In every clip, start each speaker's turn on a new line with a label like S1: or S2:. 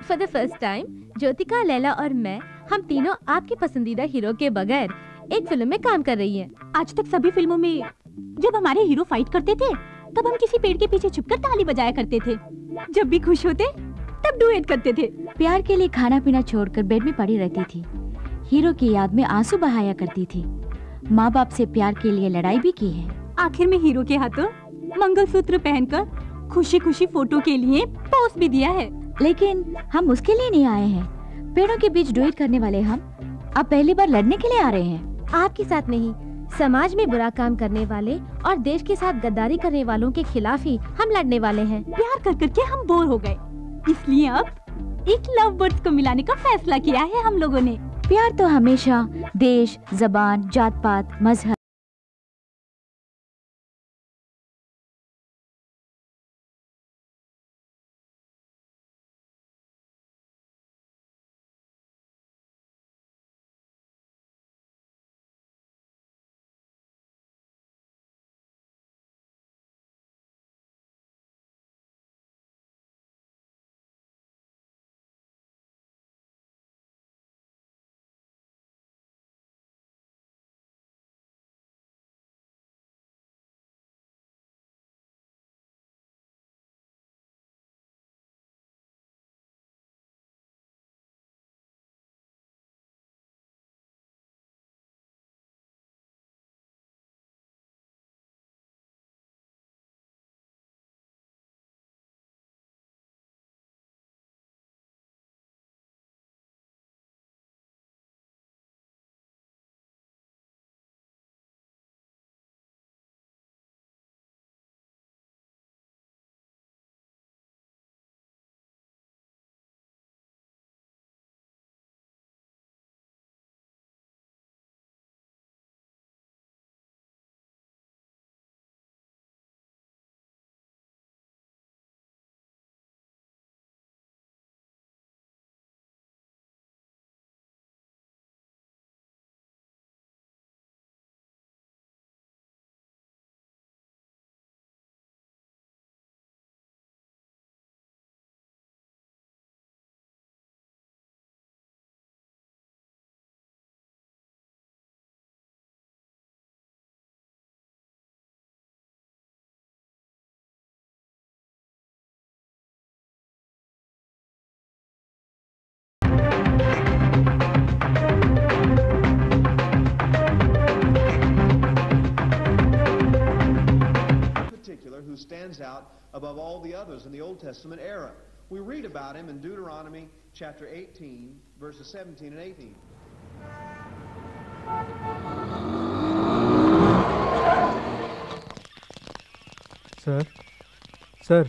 S1: For the first time Jyothika, Laila और मैं, हम तीनों आपके पसंदीदा हीरो के बगैर एक फिल्म में काम कर रही हैं।
S2: आज तक सभी फिल्मों में जब हमारे हीरो फाइट करते थे तब हम किसी पेड़ के पीछे छुपकर ताली बजाया करते थे। जब भी खुश होते तब डुएट करते थे।
S3: प्यार के लिए खाना पीना छोड़कर बेड में पड़ी रहती थी। हीरो की याद में आंसू बहाया करती थी। माँ बाप से प्यार के लिए लड़ाई भी की है।
S2: आखिर में हीरो के हाथों मंगलसूत्र पहनकर खुशी खुशी फोटो के लिए पोस्ट भी दिया है।
S3: लेकिन हम उसके लिए नहीं आए हैं। पेड़ों के बीच डुएट करने वाले हम अब पहली बार लड़ने के लिए आ रहे हैं।
S1: आपके साथ नहीं, समाज में बुरा काम करने वाले और देश के साथ गद्दारी करने वालों के खिलाफ ही हम लड़ने वाले हैं।
S2: प्यार कर करके हम बोर हो गए, इसलिए अब एक लव बर्ड्स को मिलाने का फैसला किया है हम लोगों ने।
S3: प्यार तो हमेशा देश, जबान, जात पात, मजहब
S4: who stands out above all the others in the Old Testament era. We read about him in Deuteronomy chapter 18, verses 17 and 18.
S5: Sir,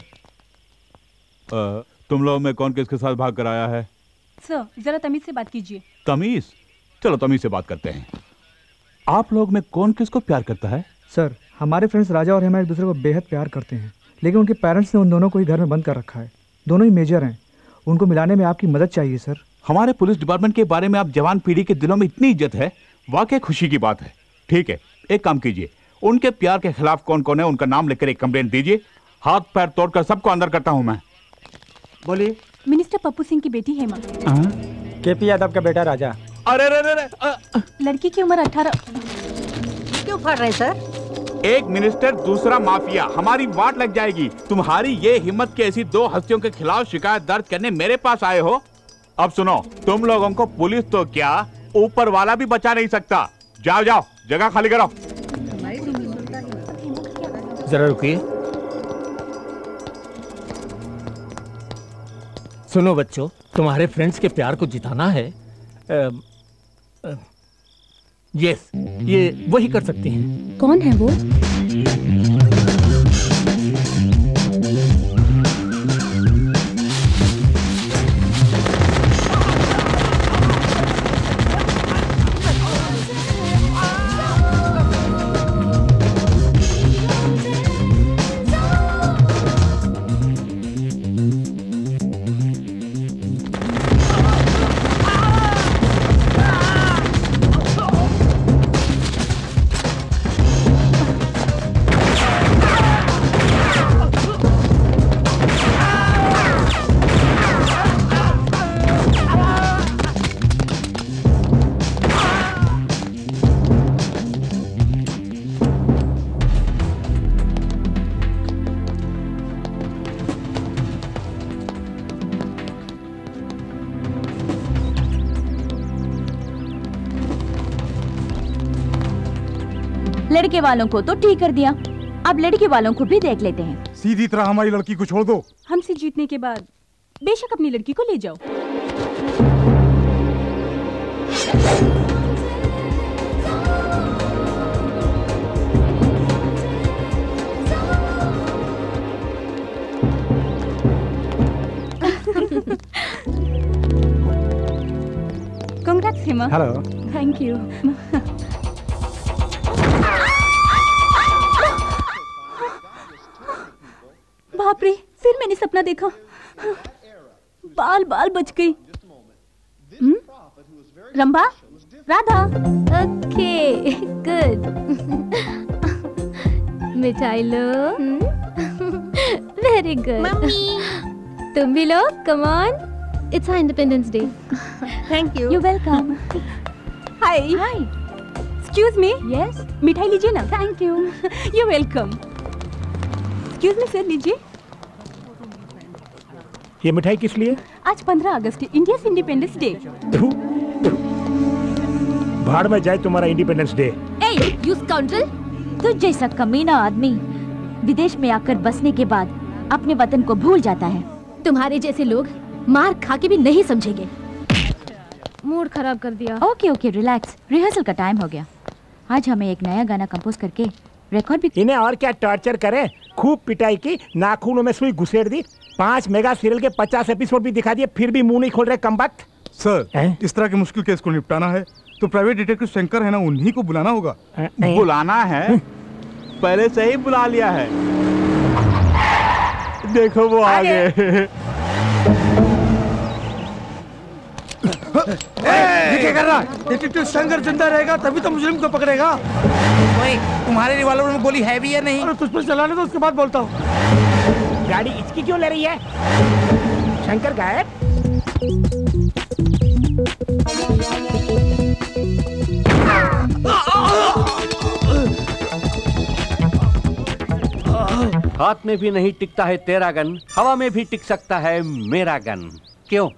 S5: तुम लोग में कौन किसके साथ भाग कर आया है?
S2: सर, जरा तमीज से बात कीजिए।
S5: तमीज? चलो तमीज से बात करते हैं। आप लोग में कौन किसको प्यार करता है?
S6: सर, हमारे फ्रेंड्स राजा और हेमा एक दूसरे को बेहद प्यार करते हैं, लेकिन उनके पेरेंट्स ने उन दोनों को ही घर में बंद कर रखा है। दोनों ही मेजर हैं, उनको मिलाने में आपकी मदद चाहिए सर।
S5: हमारे पुलिस डिपार्टमेंट के बारे में आप जवान पीढ़ी के दिलों में इतनी इज्जत है, वाकई खुशी की बात है। ठीक है, एक काम कीजिए, उनके प्यार के खिलाफ कौन कौन है उनका नाम लिखकर एक कंप्लेंट दीजिए। हाथ पैर तोड़कर सबको अंदर करता हूं मैं।
S6: बोलिए।
S2: मिनिस्टर पप्पू सिंह की बेटी हेमा।
S6: केपी यादव का बेटा राजा।
S5: अरे
S2: लड़की की उम्र 18।
S7: क्यों फाड़ रहे सर?
S5: एक मिनिस्टर दूसरा माफिया, हमारी वाट लग जाएगी। तुम्हारी ये हिम्मत की ऐसी दो हस्तियों के खिलाफ शिकायत दर्ज करने मेरे पास आए हो? अब सुनो, तुम लोगों को पुलिस तो क्या ऊपर वाला भी बचा नहीं सकता। जाओ जाओ, जगह खाली करो।
S8: जरा रुकिए। सुनो बच्चों, तुम्हारे फ्रेंड्स के प्यार को जिताना है। यस, ये वही कर सकती हैं।
S2: कौन है वो?
S3: लड़के वालों को तो ठीक कर दिया, अब लड़की वालों को भी देख लेते हैं।
S9: सीधी तरह हमारी लड़की को छोड़ दो।
S2: हमसे जीतने के बाद बेशक अपनी लड़की को ले जाओ। Congrats, Hema.
S6: Hello.
S2: Thank you. बाप रे, फिर मैंने सपना देखा। बाल बाल बच गई। रंभा, राधा।
S1: Okay, good. मिठाई लो। Very good. तुम भी लो, come on. It's independence day.
S2: Thank you.
S3: You welcome.
S2: Hi.
S3: Hi.
S2: Excuse me.
S3: Yes.
S2: मिठाई लीजिए ना।
S3: Thank you.
S2: You welcome. Excuse me sir, लीजिए।
S8: ये मिठाई किस लिए?
S2: आज 15 अगस्त है, इंडिया इंडिपेंडेंस डे।
S8: भाड़ में जाए तुम्हारा इंडिपेंडेंस डे।
S1: ए, यू स्काउंड्रल।
S3: तुझ जैसा कमीना आदमी विदेश में आकर बसने के बाद अपने वतन को भूल जाता है।
S1: तुम्हारे जैसे लोग मार खा के भी नहीं समझेंगे। मूड खराब कर दिया।
S3: Okay okay, relax. रिहर्सल का टाइम हो गया। आज हमें एक नया गाना कंपोज करके रिकॉर्ड भी।
S8: इन्हें और क्या टॉर्चर करें? खूब पिटाई की, नाखूनों में सुई घुसेड़ दी, 5 मेगा सीरियल के 50 एपिसोड भी दिखा दिए, फिर भी मुंह नहीं खोल रहे कमबख्त।
S9: सर, इस तरह के मुश्किल केस को निपटाना है तो प्राइवेट डिटेक्टिव शंकर है ना, उन्हीं को बुलाना होगा।
S5: बुलाना है? पहले से ही बुला लिया है। देखो वो आ गए।
S9: ये क्या कर रहा है? डिटेक्टिव शंकर जिंदा रहेगा तभी तो मुजरिम को पकड़ेगा।
S10: तुम्हारे रिवॉल्वर में गोली है भी या नहीं?
S9: अरे तुझ पर चलाने तो उसके बाद बोलता हूँ।
S8: गाड़ी इसकी क्यों ले रही है? शंकर गायब।
S11: हाथ में भी नहीं टिकता है तेरा गन, हवा में भी टिक सकता है मेरा गन। क्यों?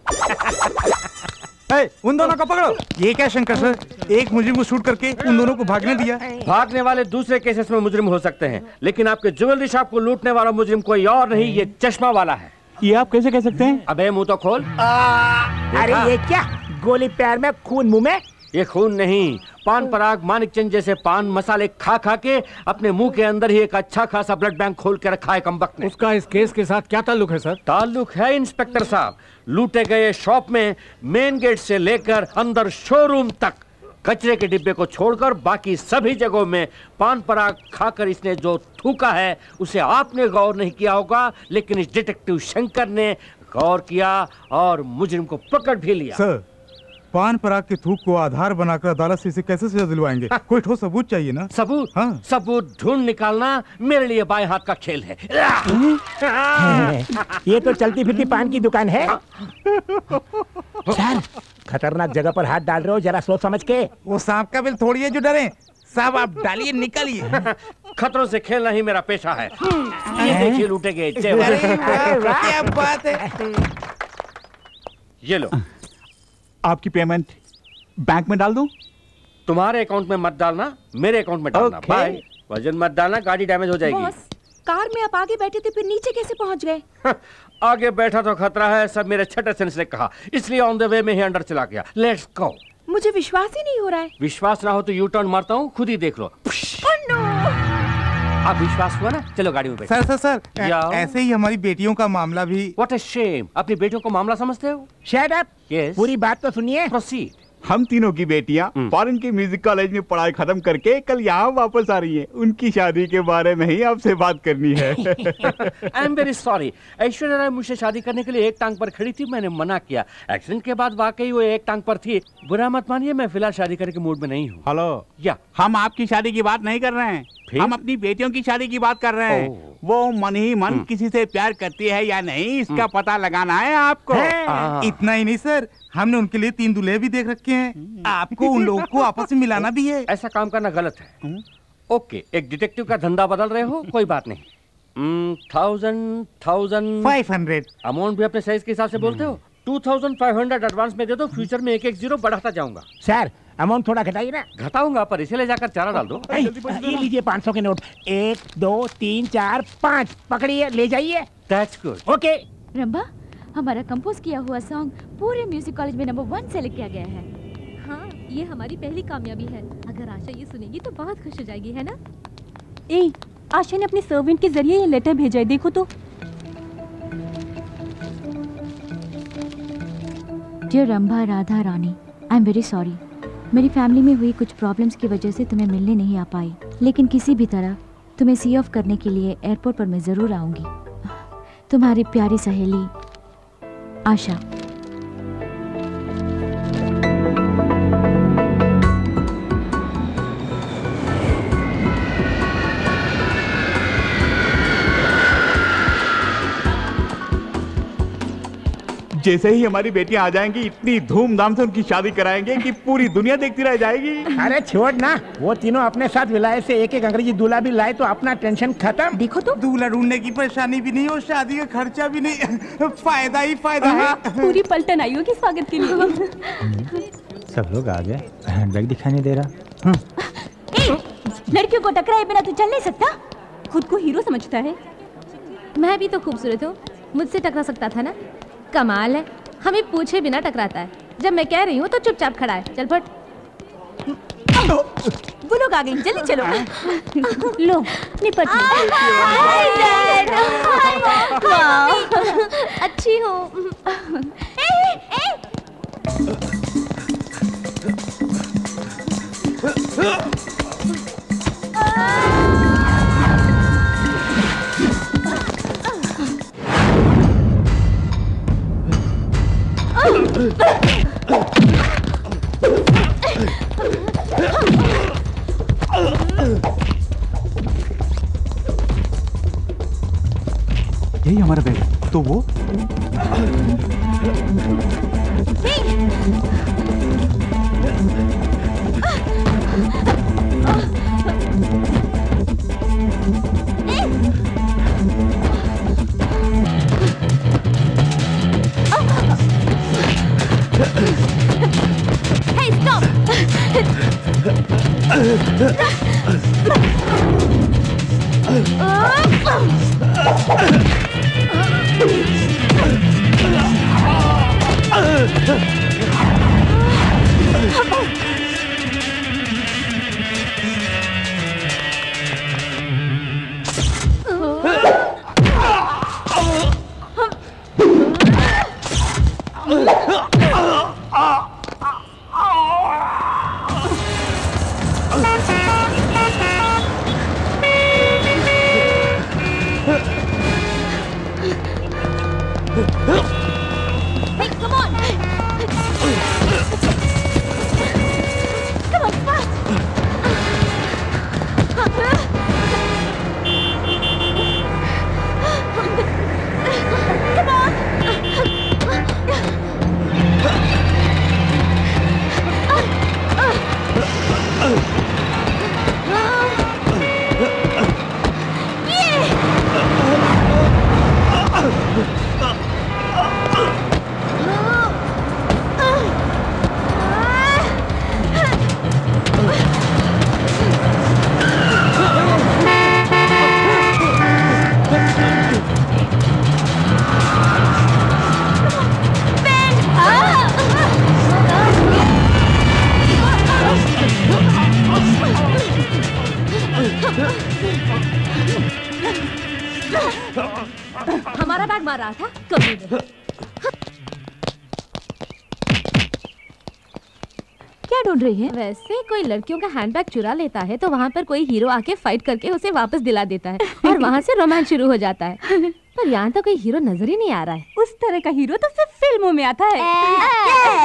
S9: उन दोनों को पकड़ो। ये क्या शंकर सर, एक मुजरिम को शूट करके उन दोनों को भागने दिया।
S11: भागने वाले दूसरे केसेस में मुजरिम हो सकते हैं, लेकिन आपके ज्वेलरी शॉप को लूटने वाला मुजरिम कोई और नहीं, ये चश्मा वाला है।
S5: ये आप कैसे कह सकते हैं?
S11: अबे मुंह तो खोल।
S8: अरे ये क्या, गोली पैर में खून मुंह में?
S11: ये खून नहीं, पान पराग मानिकचंद जैसे पान मसाले खा खा के अपने मुंह के अंदर ही एक अच्छा खासा ब्लड बैंक खोल के रखा है कमबख्त ने।
S8: उसका इस केस के साथ क्या ताल्लुक है सर?
S11: ताल्लुक है इंस्पेक्टर साहब, लूटे गए शॉप में मेन गेट से लेकर अंदर शोरूम तक कचरे के डिब्बे को छोड़कर बाकी सभी जगहों में पान पराग खाकर इसने जो थूका है उसे आपने गौर नहीं किया होगा, लेकिन इस डिटेक्टिव शंकर ने गौर किया और मुजरिम को पकड़ भी लिया।
S9: सर, पान पराग के थूक को आधार बनाकर अदालत से इसे कैसे सजा दिलवाएंगे? कोई ठोस सबूत चाहिए ना।
S11: सबूत? हाँ। सबूत ढूंढ निकालना मेरे लिए बाएं हाथ का खेल है।
S8: ये तो चलती फिरती पान की दुकान है। सर, खतरनाक जगह पर हाथ डाल रहे हो, जरा सोच समझ के।
S10: वो सांप का बिल थोड़ी है जो डरे। साहब आप डालिए, निकलिए।
S11: खतरों से खेलना ही मेरा पेशा है। ये देखिए लूटे गए जेवर।
S10: क्या बात है।
S11: ये लो।
S5: आपकी पेमेंट बैंक में डाल दूं?
S11: तुम्हारे अकाउंट में मत डालना, मेरे अकाउंट में डालना। बाय। वजन मत डालना, गाड़ी डैमेज हो जाएगी।
S2: बॉस, कार में आप आगे बैठे थे, फिर नीचे कैसे पहुंच गए?
S11: आगे बैठा तो खतरा है, सब मेरे छठे सेंस ने कहा, इसलिए ऑन द वे में ही अंदर चला गया। Let's go.
S2: मुझे विश्वास ही नहीं हो रहा है।
S11: विश्वास ना हो तो यू टर्न मारता हूँ, खुद ही देख लो। अब विश्वास हुआ ना? चलो गाड़ी में बैठो।
S10: सर सर सर, ऐसे ही हमारी बेटियों का मामला भी।
S11: व्हाट अ शेम, अपनी बेटियों को मामला समझते हो?
S8: Shut up.
S11: यस,
S8: पूरी बात तो सुनिए।
S11: प्रोसीड।
S5: हम तीनों की बेटियां फॉरेन के म्यूजिक कॉलेज में पढ़ाई खत्म करके कल यहाँ वापस आ रही हैं। उनकी शादी के बारे में ही आपसे बात करनी है।
S11: I am very sorry. Aishwarya Rai मुझसे शादी करने के लिए एक टांग पर खड़ी थी, मैंने मना किया। एक्सीडेंट के बाद वाकई वो एक टांग पर थी। बुरा मत मानिए, मैं फिलहाल शादी करने के मूड में नहीं हूँ।
S5: हेलो,
S11: या
S5: हम आपकी शादी की बात नहीं कर रहे हैं, हम अपनी बेटियों की शादी की बात कर रहे हैं। वो मन ही मन किसी से प्यार करती है या नहीं, इसका पता लगाना है आपको।
S10: इतना ही नहीं सर, हमने उनके लिए 3 दूल्हे भी देख रखे हैं। आपको उन लोगों को आपस में मिलाना भी है।
S11: ऐसा काम करना गलत है। ओके, एक डिटेक्टिव का धंधा बदल रहे हो, कोई बात नहीं। 1000 500
S10: 500
S11: अमाउंट भी अपने साइज के हिसाब से बोलते हो। 2500 एडवांस में दे दो, फ्यूचर में 110 बढ़ाता जाऊंगा।
S8: सर अमाउंट थोड़ा घटाइए ना।
S11: घटाऊंगा पर इसे ले जाकर चारा डाल दो।
S8: ये लीजिए 500 के नोट। 1 2 3 4 5 पकड़िए, ले जाइए।
S11: That's good.
S8: ओके।
S3: रंभा, हमारा कंपोज किया हुआ सॉन्ग पूरे म्यूजिक कॉलेज में नंबर 1 सेलेक्ट किया गया है।
S1: हाँ, ये हमारी पहली कामयाबी है। अगर आशा ये सुनेगी तो बहुत खुश हो जाएगी, है ना?
S2: ए, आशा ने अपने सर्वेंट के जरिए ये लेटर भेजा है, देखो तो।
S3: Dear Rambha Radha Rani, I am very sorry. मेरी फैमिली में हुई कुछ प्रॉब्लम्स की वजह से तुम्हें मिलने नहीं आ पाई, लेकिन किसी भी तरह तुम्हें सी ऑफ करने के लिए एयरपोर्ट पर मैं ज़रूर आऊँगी। तुम्हारी प्यारी सहेली आशा।
S5: जैसे ही हमारी बेटियां आ जाएंगी इतनी धूमधाम से उनकी शादी कराएंगे कि पूरी दुनिया देखती रह जाएगी।
S8: अरे छोड़ ना, वो तीनों अपने साथ विलायत से एक एक अंग्रेजी दूल्हा भी लाए तो अपना टेंशन खत्म।
S2: देखो तो,
S10: दूल्हा ढूंढने की परेशानी भी नहीं और शादी का खर्चा भी नहीं। फायदा ही फायदा है।
S2: पूरी पलटन आई होगी स्वागत के लिए।
S12: सब लोग आ गए, हैंडबैग दिखाई नहीं दे रहा।
S2: लड़कियों को टकराए बिना तू चल नहीं सकता। खुद को हीरो समझता है।
S1: मैं भी तो खूबसूरत हूँ, मुझसे टकरा सकता था ना। कमाल है, हमें पूछे बिना टकराता है। जब मैं कह रही हूँ तो चुपचाप खड़ा है। चल फट।
S2: वो लोग आ गए, जल्दी चलो। लो निपट।
S1: अच्छी हो।
S6: यही हमारा बैग है। तो वो
S1: Hey, stop! हमारा बैग मार रहा था कभी नहीं।
S3: क्या ढूंढ रही है?
S1: वैसे कोई लड़कियों का हैंडबैग चुरा लेता है तो वहाँ पर कोई हीरो आके फाइट करके उसे वापस दिला देता है और वहाँ से रोमांस शुरू हो जाता है। पर यहाँ तो कोई हीरो नजर ही नहीं आ रहा है।
S2: उस तरह का हीरो तो सिर्फ फिल्मों में आता है।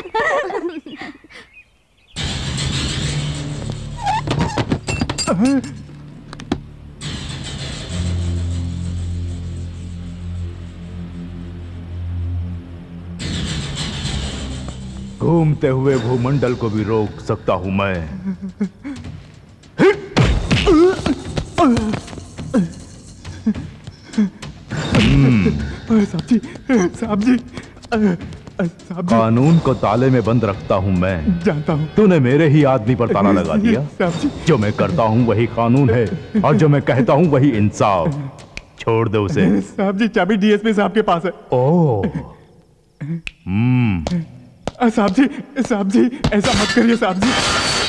S5: घूमते हुए भूमंडल को भी रोक सकता हूं मैं।
S6: साहब जी
S13: कानून को ताले में बंद रखता हूँ मैं।
S9: जानता हूँ।
S13: तूने मेरे ही आदमी पर ताला लगा दिया। जो मैं करता हूँ वही कानून है और जो मैं कहता हूँ वही इंसाफ। छोड़ दो उसे।
S9: साहब जी चाबी डीएसपी साहब के पास है।
S13: ओह
S9: साहब जी ऐसा मत करिए साहब जी।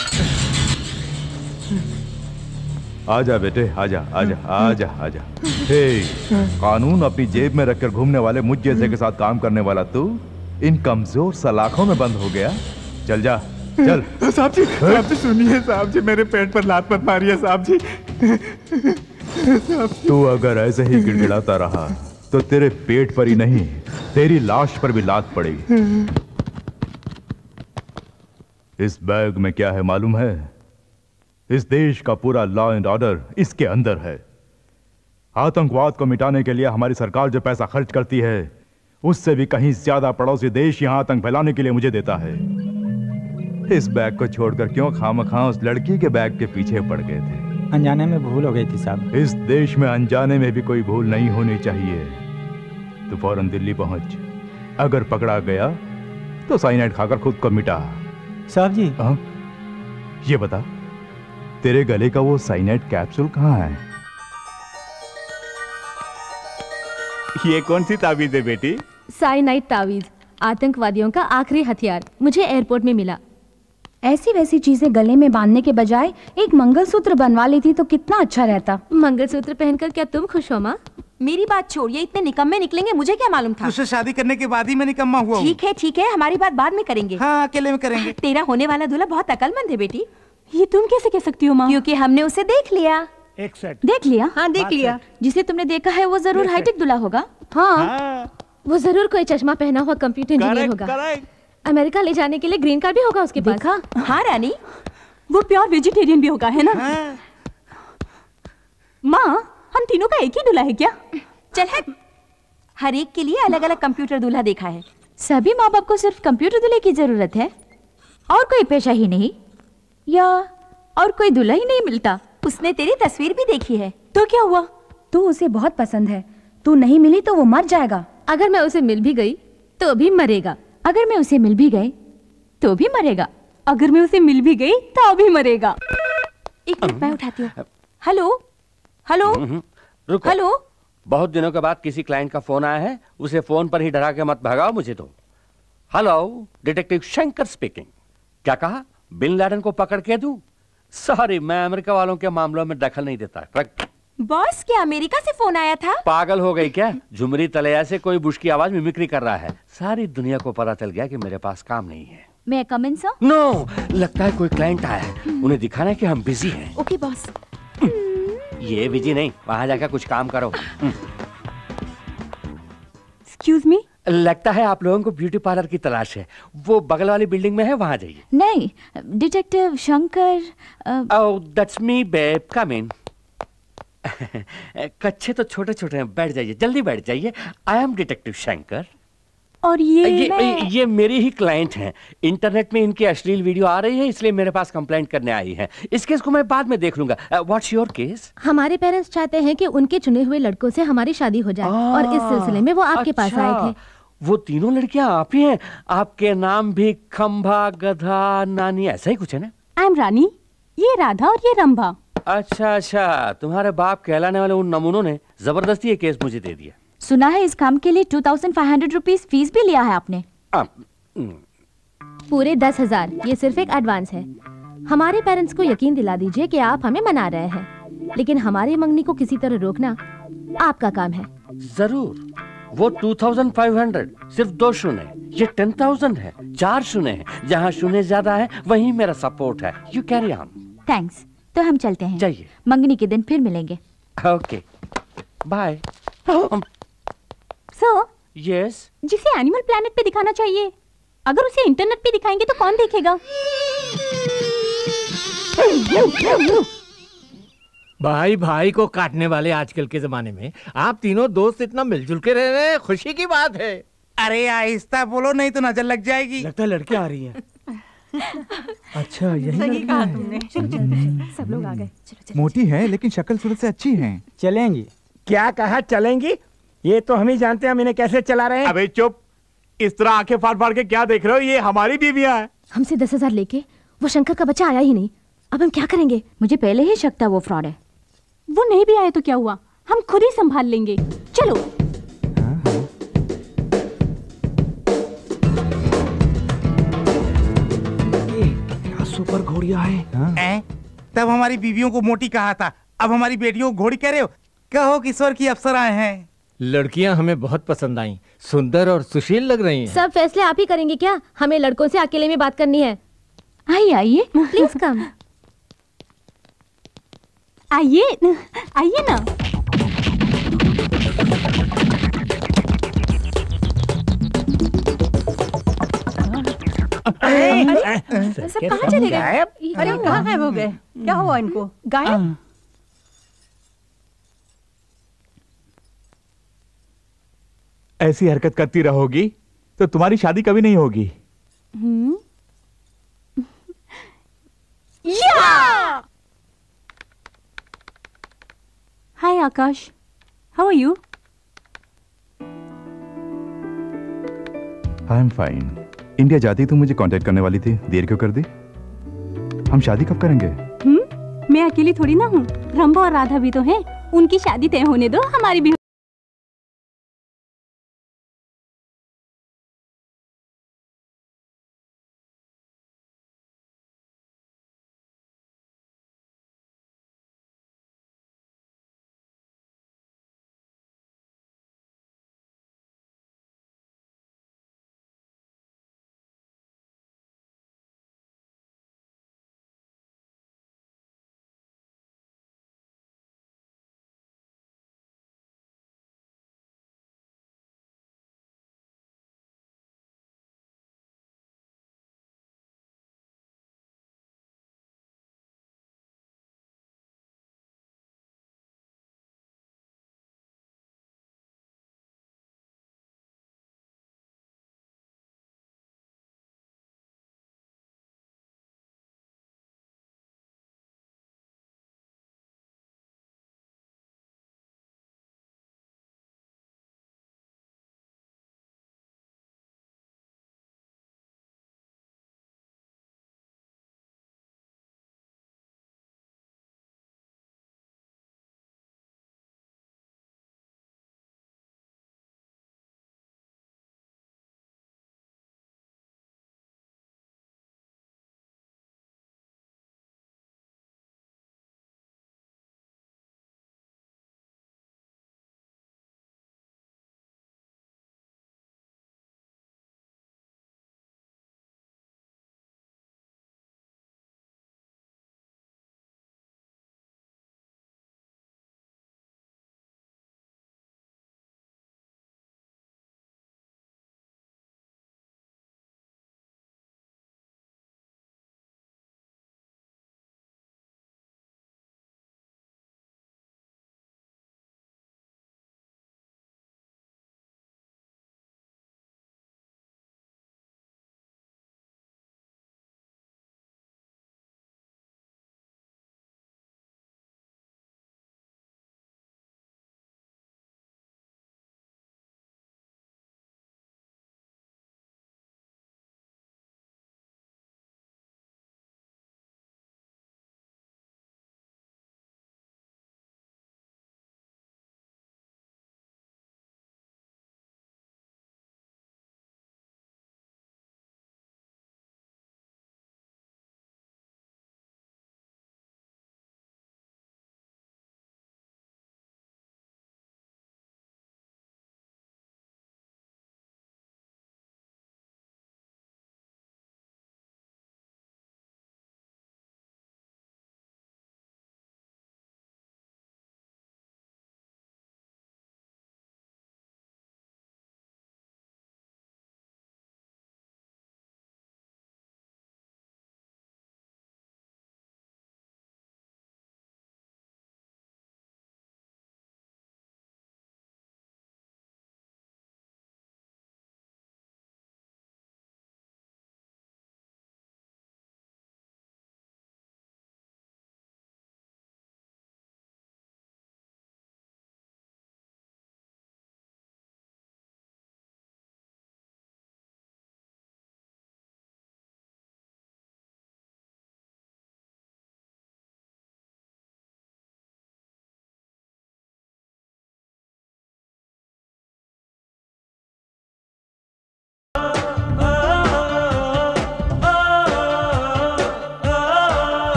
S13: आजा बेटे आजा आजा आजा आजा। हे, कानून अपनी जेब में रखकर घूमने वाले मुझ जैसे के साथ काम करने वाला तू इन कमजोर सलाखों में बंद हो गया। चल जा चल।
S9: साहब जी सुनिए साहब जी, मेरे पेट पर लात मत मारिए साहब जी।
S13: तू अगर ऐसे ही गिड़गिड़ाता रहा तो तेरे पेट पर ही नहीं तेरी लाश पर भी लात पड़ेगी। इस बैग में क्या है मालूम है? इस देश का पूरा लॉ एंड ऑर्डर इसके अंदर है। आतंकवाद को मिटाने के लिए हमारी सरकार जो पैसा खर्च करती है उससे भी कहीं ज्यादा पड़ोसी देश यहां आतंक फैलाने के लिए मुझे देता है। इस बैग को छोड़कर क्यों खामखा उस लड़की के बैग के पीछे पड़ गए थे?
S12: अनजाने में भूल हो गई थी साहब।
S13: इस देश में अनजाने में भी कोई भूल नहीं होनी चाहिए। तो फौरन दिल्ली पहुंच, अगर पकड़ा गया तो साइनाइड खाकर खुद को मिटा।
S12: साहब जी
S13: ये बता, तेरे गले का वो साइनाइड कैप्सूल कहाँ है?
S5: ये कौन सी ताबीज है बेटी?
S1: साइनाइड ताबीज, आतंकवादियों का आखिरी हथियार। मुझे एयरपोर्ट में मिला।
S14: ऐसी वैसी चीजें गले में बांधने के बजाय एक मंगलसूत्र बनवा लेती तो कितना अच्छा रहता।
S1: मंगलसूत्र पहनकर क्या तुम खुश हो माँ?
S2: मेरी बात छोड़िए, इतने निकम्मे निकलेंगे मुझे क्या मालूम था।
S10: उससे शादी करने के बाद ही मैं निकम्मा हुआ हूँ।
S2: ठीक है हमारी बात बाद में करेंगे।
S10: हाँ अकेले में करेंगे।
S2: तेरा होने वाला दूल्हा बहुत अकलमंद है बेटी। ये तुम कैसे कह सकती हो माँ? क्योंकि हमने उसे देख लिया।
S8: एक सेट
S14: देख लिया?
S2: हाँ देख लिया।
S14: जिसे तुमने देखा है वो जरूर हाईटेक दूल्हा होगा। हाँ
S1: वो जरूर कोई चश्मा पहना हुआ कंप्यूटर इंजीनियर होगा। अमेरिका ले जाने के लिए ग्रीन कार्ड भी होगा उसके पास।
S2: देखा? हाँ रानी, वो प्योर वेजिटेरियन भी होगा, है ना? माँ हम तीनों का एक ही दूल्हा है क्या? चल हट, हर एक के लिए अलग अलग कंप्यूटर दूल्हा देखा है।
S3: सभी माँ बाप को सिर्फ कंप्यूटर दूल्हे की जरूरत है और कोई पेशा ही नहीं, या और कोई दूल्हा ही नहीं मिलता।
S2: उसने तेरी तस्वीर भी देखी है तो क्या हुआ?
S14: तू उसे बहुत पसंद है, तू नहीं मिली तो वो मर जाएगा।
S1: अगर मैं उसे मिल भी गई तो भी मरेगा।
S3: अगर मैं उसे मिल भी गई तो भी मरेगा।
S2: अगर मैं उसे मिल भी गई तो भी मरेगा। एक मिनट मैं उठाती हूँ। हेलो हेलो
S11: रुको।
S2: हेलो,
S11: बहुत दिनों के बाद किसी क्लाइंट का फोन आया है, उसे फोन पर ही डरा के मत भगाओ मुझे तो। Hello, detective Shankar speaking. क्या कहा? बिन लादेन को पकड़ के दूं? सॉरी, मैं अमेरिका वालों के मामलों में दखल नहीं देता।
S2: बॉस क्या अमेरिका से फोन आया था?
S11: पागल हो गई क्या? झुमरी तलैया से कोई बुश की आवाज मिमिक्री कर रहा है। सारी दुनिया को पता चल गया कि मेरे पास काम नहीं है।
S3: मैं कम इन सर?
S11: नो, लगता है कोई क्लाइंट आया है, उन्हें दिखाना है कि हम बिजी हैं।
S2: Okay boss.
S11: ये बिजी नहीं, वहां जाकर कुछ काम करो।
S2: एक्सक्यूज मी,
S11: लगता है आप लोगों को ब्यूटी पार्लर की तलाश है। वो बगल वाली बिल्डिंग में है, वहां जाइए।
S3: नहीं, detective Shankar.
S11: Oh that's me babe, come in. कच्चे तो छोटे छोटे हैं, बैठ जाइए, जल्दी बैठ जाइए। I am detective Shankar.
S2: और
S11: ये मेरी ही क्लाइंट हैं। इंटरनेट में इनकी अश्लील वीडियो आ रही है, इसलिए मेरे पास कंप्लेंट करने आई है। इस केस को मैं बाद में देख लूंगा। What's your case?
S1: हमारे पेरेंट्स चाहते हैं कि उनके चुने हुए लड़कों से हमारी शादी हो जाए और इस सिलसिले में वो आपके पास आए थे।
S11: वो तीनों लड़कियां आप ही हैं? आपके नाम भी खंभा, गधा, नानी, ऐसा ही कुछ है ना?
S2: आई एम रानी, ये राधा और ये रंभा।
S11: अच्छा, तुम्हारे बाप कहलाने वाले उन नमूनों ने जबरदस्ती ये केस मुझे दे दिया।
S3: सुना है इस काम के लिए 2500 रुपीज फीस भी लिया है आपने?
S1: पूरे 10,000। ये सिर्फ एक एडवांस है। हमारे पेरेंट्स को यकीन दिला दीजिए कि आप हमें मना रहे हैं, लेकिन हमारी मंगनी को किसी तरह रोकना आपका काम है।
S11: जरूर। वो 2500 सिर्फ 2 शून्य, ये 10,000 है, 4 शून्य है। जहाँ शून्य ज्यादा है वहीं मेरा सपोर्ट है। You carry on.
S3: थैंक्स। तो हम चलते हैं।
S11: जाइए।
S3: मंगनी के दिन फिर मिलेंगे।
S11: Okay, bye.
S2: Sir,
S11: yes.
S2: जिसे एनिमल प्लैनेट पे दिखाना चाहिए, अगर उसे इंटरनेट पे दिखाएंगे तो कौन देखेगा?
S11: भाई भाई को काटने वाले आजकल के जमाने में आप तीनों दोस्त इतना मिलजुल के रह रहे हैं, खुशी की बात है।
S10: अरे आहिस्ता बोलो, नहीं तो नजर लग जाएगी।
S11: लगता है लड़कियां आ रही हैं।
S6: अच्छा, यही
S2: कहा तुमने। सब लोग आ गए।
S9: मोटी है लेकिन शक्ल सूरत से अच्छी है।
S8: चलेंगी? क्या कहा चलेंगी? ये तो हम ही जानते हैं हम इन्हें कैसे चला रहे हैं।
S5: अबे चुप, इस तरह आंखें फाड़ फाड़ के क्या देख रहे हो? ये हमारी बीवियां हैं।
S1: हमसे 10,000 लेके वो शंकर का बच्चा आया ही नहीं। अब हम क्या करेंगे?
S3: मुझे पहले ही शक था वो फ्रॉड है।
S2: वो नहीं भी आए तो क्या हुआ, हम खुद ही संभाल लेंगे। चलो।
S6: क्या सुपर घोड़िया है।
S10: तब हमारी बीवियों को मोटी कहा था, अब हमारी बेटियों को घोड़ी कह रहे हो। कहो किशोर की अप्सराएं हैं।
S11: लड़कियां हमें बहुत पसंद आई, सुंदर और सुशील लग रही हैं।
S1: सब फैसले आप ही करेंगे क्या? हमें लड़कों से अकेले में बात करनी है।
S3: आइए आइए,
S1: प्लीज कम।
S2: आइए आइए ना।
S7: सब कहाँ चले गए? अरे कहाँ गायब हो गए? क्या हुआ इनको? गायब?
S5: ऐसी हरकत करती रहोगी तो तुम्हारी शादी कभी नहीं होगी।
S2: Hi Akash, how are you?
S13: I am fine. India जाती तो मुझे कांटेक्ट करने वाली थी, देर क्यों कर दी? हम शादी कब करेंगे?
S2: मैं अकेली थोड़ी ना हूँ, रंभा और राधा भी तो हैं। उनकी शादी तय होने दो, हमारी भी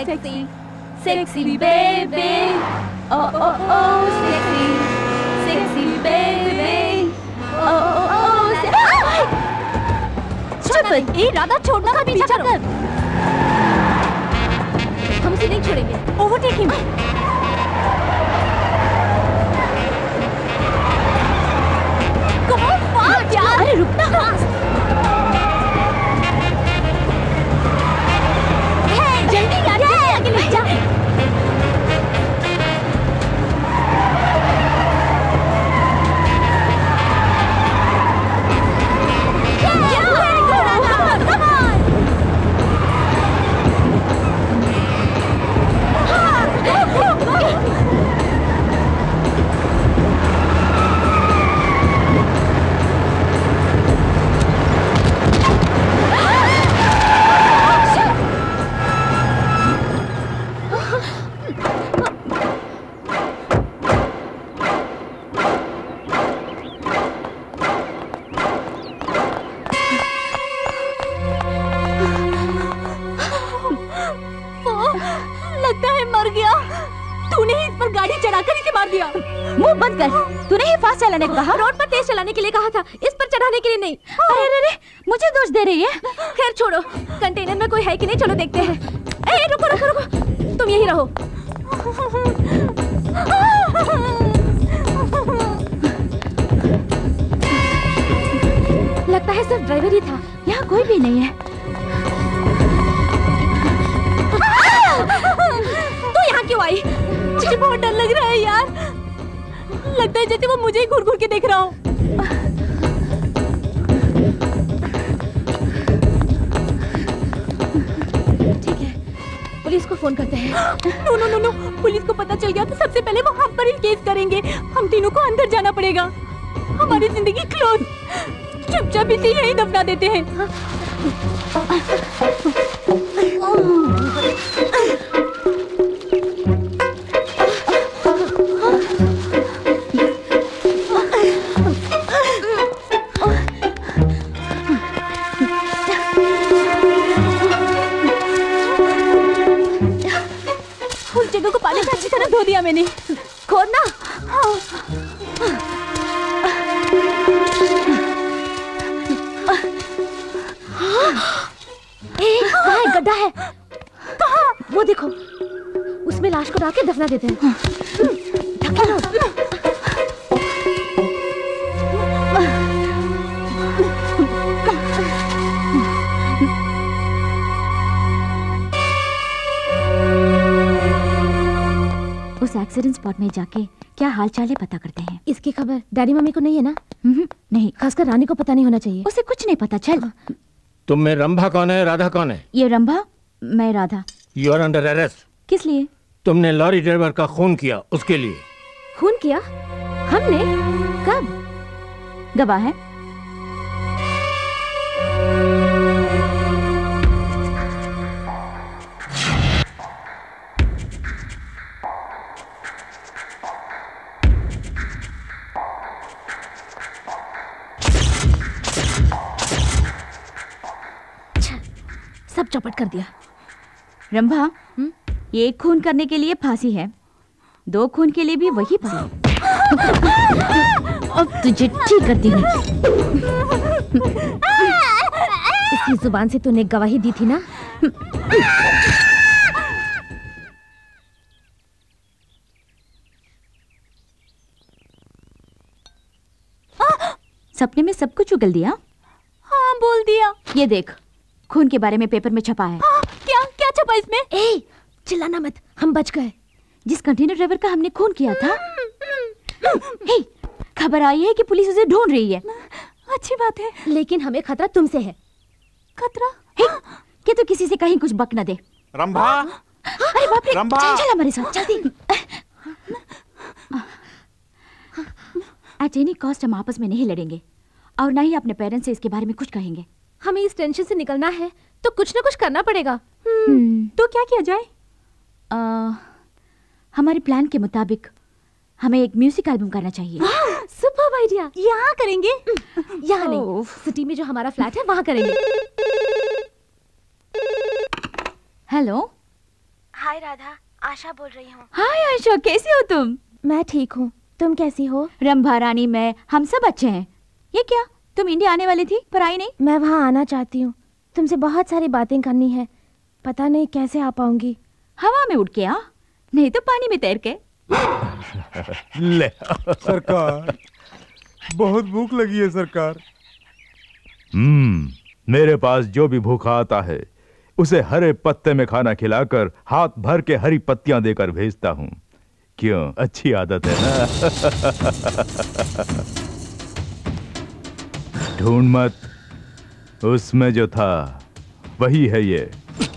S2: sexy, sexy baby. Oh oh oh, sexy, sexy baby. Oh oh oh, sexy.
S1: चुप! ए राधा, छोड़ना का पीछा कर। हम उसे नहीं छोड़ेंगे।
S2: Overtake him. Come on, fast यार।
S1: अरे रुकना।
S2: जल्दी यार, आगे ले जा। लगता है मर गया। तूने ही इस पर गाड़ी चढ़ाकर इसे मार दिया।
S3: मुंह बंद कर। तूने ही फास्ट चलाने को कहा।
S1: रोड पर तेज चलाने के लिए कहा था, इस पर चढ़ाने के लिए नहीं।
S3: अरे अरे अरे, मुझे दोष दे रही है।
S1: खैर छोड़ो, कंटेनर में कोई है कि नहीं, चलो देखते हैं। ए रुको रुको रुको, तुम यही रहो। लगता है सिर्फ ड्राइवर ही था,
S3: यहाँ कोई भी नहीं है।
S1: तू यहाँ क्यों आई?
S2: मुझे बहुत डर लग रहा है यार। लगता है जैसे वो मुझे ही घूर घूर के देख रहा हो।
S1: ठीक है, पुलिस को फोन करते हैं।
S2: No no no no, police को पता चल गया तो सबसे पहले वो हम पर ही केस करेंगे। हम तीनों को अंदर जाना पड़ेगा। हमारी जिंदगी क्लोज। चुपचाप इसे यहीं दफना देते हैं। उस जगह को पानी से अच्छी तरह धो दिया मैंने।
S1: खोदना। कहाँ है? गड्ढा है।
S2: कहाँ?
S1: वो देखो, उसमें लाश को डाल के दफना देते हैं। ढकेलो।
S3: उस एक्सीडेंट स्पॉट में जाके क्या हाल चाल है पता करते हैं।
S1: इसकी खबर डैडी मम्मी को नहीं है ना?
S3: नहीं,
S1: खासकर रानी को पता नहीं होना चाहिए।
S3: उसे कुछ नहीं पता। चल।
S11: तुम में रंभा कौन है, राधा कौन है?
S3: ये रंभा, मैं Radha.
S11: You are under arrest.
S3: किस लिए?
S11: तुमने लॉरी ड्राइवर का खून किया, उसके लिए।
S1: खून किया? हमने? कब?
S3: गवाह है।
S1: सब चौपट कर दिया।
S3: रंभा, एक खून करने के लिए फांसी है, 2 खून के लिए भी वही फांसी। अब तुझे ठीक करती हूँ।
S1: इसकी जुबान से तूने गवाही दी थी ना?
S3: सपने में सब कुछ उगल दिया।
S2: हाँ, बोल दिया।
S3: ये देख, खून के बारे में पेपर में छपा है।
S2: क्या क्या छपा इसमें?
S1: ए, चिल्लाना मत, हम बच गए।
S3: जिस कंटेनर ड्राइवर का हमने खून किया था, हे, खबर आई है कि पुलिस उसे ढूंढ रही है।
S2: अच्छी बात है,
S1: लेकिन हमें खतरा तुमसे है।
S2: खतरा?
S3: हे, कि तू किसी से कहीं कुछ बक न दे।
S5: रंभा,
S3: अरे बाप रे,
S5: रंभा,
S3: चल हमारे साथ, जल्दी। एट एनी कॉस्ट हम आपस में नहीं लड़ेंगे और ना ही अपने पेरेंट्स से इसके बारे में कुछ कहेंगे।
S1: हमें इस टेंशन से निकलना है तो कुछ ना कुछ करना पड़ेगा।
S2: तो क्या किया जाए?
S3: हमारे प्लान के मुताबिक हमें एक म्यूजिक एल्बम करना चाहिए।
S1: Superb idea.
S2: यहाँ करेंगे?
S1: यहाँ नहीं, सिटी में जो हमारा फ्लैट है वहाँ करेंगे।
S3: हेलो।
S15: हाय राधा, आशा बोल रही हूँ।
S3: हाय आशा, कैसी हो तुम?
S15: मैं ठीक हूँ, तुम कैसी हो?
S3: रंभा रानी, मैं, हम सब अच्छे हैं। ये क्या, तुम इंडिया आने वाली थी पर आई नहीं?
S15: मैं वहाँ आना चाहती हूँ, तुमसे बहुत सारी बातें करनी है, पता नहीं कैसे आ पाऊंगी।
S3: हवा में उड़ के आ, नहीं तो पानी में तैर के।
S13: ले
S9: सरकार, बहुत भूख लगी है सरकार।
S13: मेरे पास जो भी भूखा आता है उसे हरे पत्ते में खाना खिलाकर हाथ भर के हरी पत्तियां देकर भेजता हूं। क्यों, अच्छी आदत है ना? ढूंढ मत, उसमें जो था वही है ये।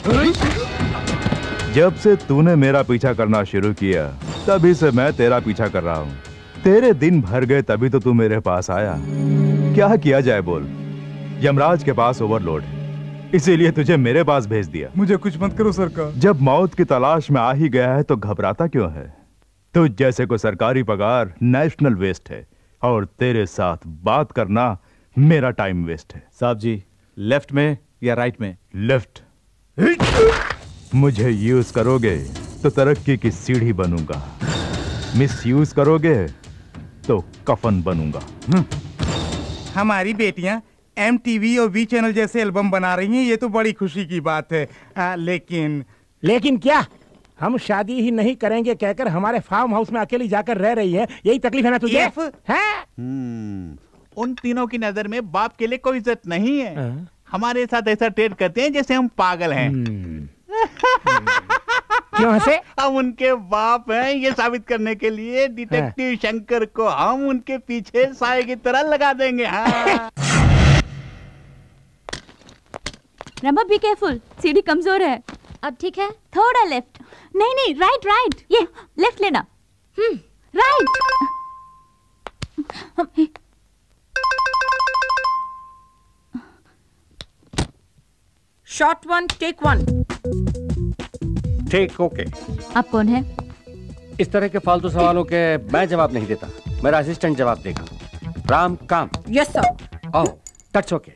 S13: जब से तूने मेरा पीछा करना शुरू किया तभी से मैं तेरा पीछा कर रहा हूं। तेरे दिन भर गए तभी तो तू मेरे पास आया। क्या किया जाए बोल, यमराज के पास ओवरलोड है, इसीलिए तुझे मेरे पास भेज दिया।
S9: मुझे कुछ मत करो सरकार।
S13: जब मौत की तलाश में आ ही गया है तो घबराता क्यों है? तुझ जैसे को सरकारी पगार नेशनल वेस्ट है और तेरे साथ बात करना मेरा टाइम वेस्ट है।
S5: साहब जी, लेफ्ट में या राइट में?
S13: लेफ्ट। मुझे यूज करोगे तो तरक्की की सीढ़ी बनूंगा, मिस यूज करोगे तो कफन बनूंगा।
S10: हमारी बेटियां MTV और V चैनल जैसे एल्बम बना रही हैं, ये तो बड़ी खुशी की बात है।
S8: लेकिन क्या हम शादी ही नहीं करेंगे कहकर हमारे फार्म हाउस में अकेली जाकर रह रही है, यही तकलीफ है ना तुझे?
S5: उन तीनों की नजर में बाप के लिए कोई इज्जत नहीं है। हमारे साथ ऐसा ट्रेड करते हैं जैसे हम पागल हैं।
S8: क्यों हंसे?
S5: हम उनके बाप हैं ये साबित करने के लिए डिटेक्टिव शंकर को हम उनके पीछे साए की तरह लगा देंगे। हाँ।
S3: रंभा, बी केयरफुल, सीढ़ी कमजोर है।
S15: अब ठीक है?
S3: थोड़ा लेफ्ट। नहीं नहीं, राइट राइट, ये लेफ्ट लेना। राइट।
S7: Shot 1 take 1।
S11: ठीक, ओके।
S3: आप कौन है?
S11: इस तरह के फालतू सवालों के मैं जवाब नहीं देता, मेरा असिस्टेंट जवाब देगा। राम काम।
S7: Yes sir.
S11: Oh, that's okay.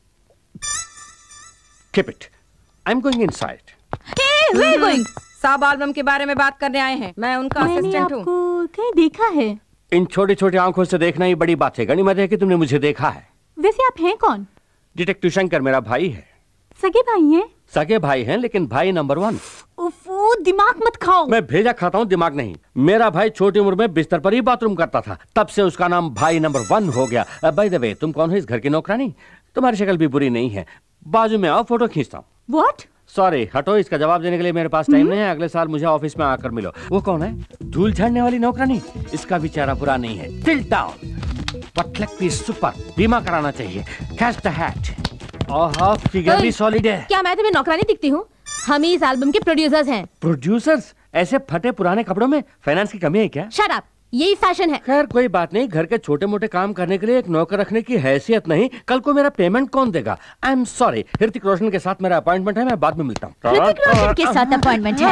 S11: Keep it, I am going inside.
S3: Hey, where going?
S7: साब एल्बम के बारे में बात करने आए हैं, मैं उनका असिस्टेंट हूँ।
S2: आपको कहीं देखा है?
S11: इन छोटी छोटी आंखों से देखना ही बड़ी बात है। गणिमत है कि तुमने मुझे देखा है।
S2: वैसे आप हैं कौन?
S11: डिटेक्टिव शंकर मेरा भाई है।
S2: सगे भाई हैं?
S11: सगे भाई हैं, लेकिन भाई नंबर 1।
S2: उफ़, दिमाग मत खाओ।
S11: मैं भेजा खाता हूँ, दिमाग नहीं। मेरा भाई छोटी उम्र में बिस्तर पर ही बाथरूम करता था, तब से उसका नाम भाई नंबर 1 हो गया। बाय द वे, तुम कौन हो इस घर की नौकरानी? तुम्हारी शक्ल भी बुरी नहीं है, बाजू में आओ, फोटो खींचता हूँ।
S2: What?
S11: सॉरी, हटो, इसका जवाब देने के लिए मेरे पास टाइम नहीं है। अगले साल मुझे ऑफिस में आकर मिलो। वो कौन है? धूल झाड़ने वाली नौकरानी? इसका भी चेहरा बुरा नहीं है। Tilt down, but leg piece super, बीमा कराना चाहिए। Catch the hat. Oh, figure भी सॉलिड है।
S1: क्या मैं तुम्हें नौकरानी दिखती हूँ? हम ही इस एल्बम के प्रोड्यूसर्स हैं।
S11: प्रोड्यूसर्स? ऐसे फटे पुराने कपड़ों में फाइनेंस की कमी है क्या?
S1: शट अप, यही फैशन है।
S11: खैर कोई बात नहीं, घर के छोटे मोटे काम करने के लिए एक नौकर रखने की हैसियत नहीं। कल को मेरा पेमेंट कौन देगा? I am sorry, Hrithik Roshan के साथ मेरा अपॉइंटमेंट है, मैं बाद में मिलता हूँ।
S3: ऋतिक रोशन के साथ अपॉइंटमेंट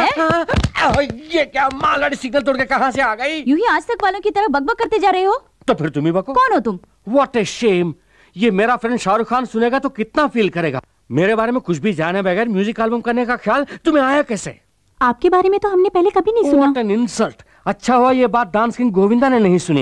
S3: है?
S11: ये क्या मालगाड़ी सिग्नल तोड़ के कहाँ से आ गई?
S3: यूं ही आज तक वालों की तरह बकबक करते जा रहे हो।
S11: तो फिर तुम ही बको।
S3: कौन हो तुम?
S11: What a shame. ये मेरा फ्रेंड शाहरुख खान सुनेगा तो कितना फील करेगा। मेरे बारे में कुछ भी जाने बगैर म्यूजिक एल्बम करने का ख्याल तुम्हें आया कैसे?
S2: आपके बारे में तो हमने पहले कभी नहीं सुना।
S11: What an insult! अच्छा हुआ ये बात डांस किंग गोविंदा ने नहीं सुनी।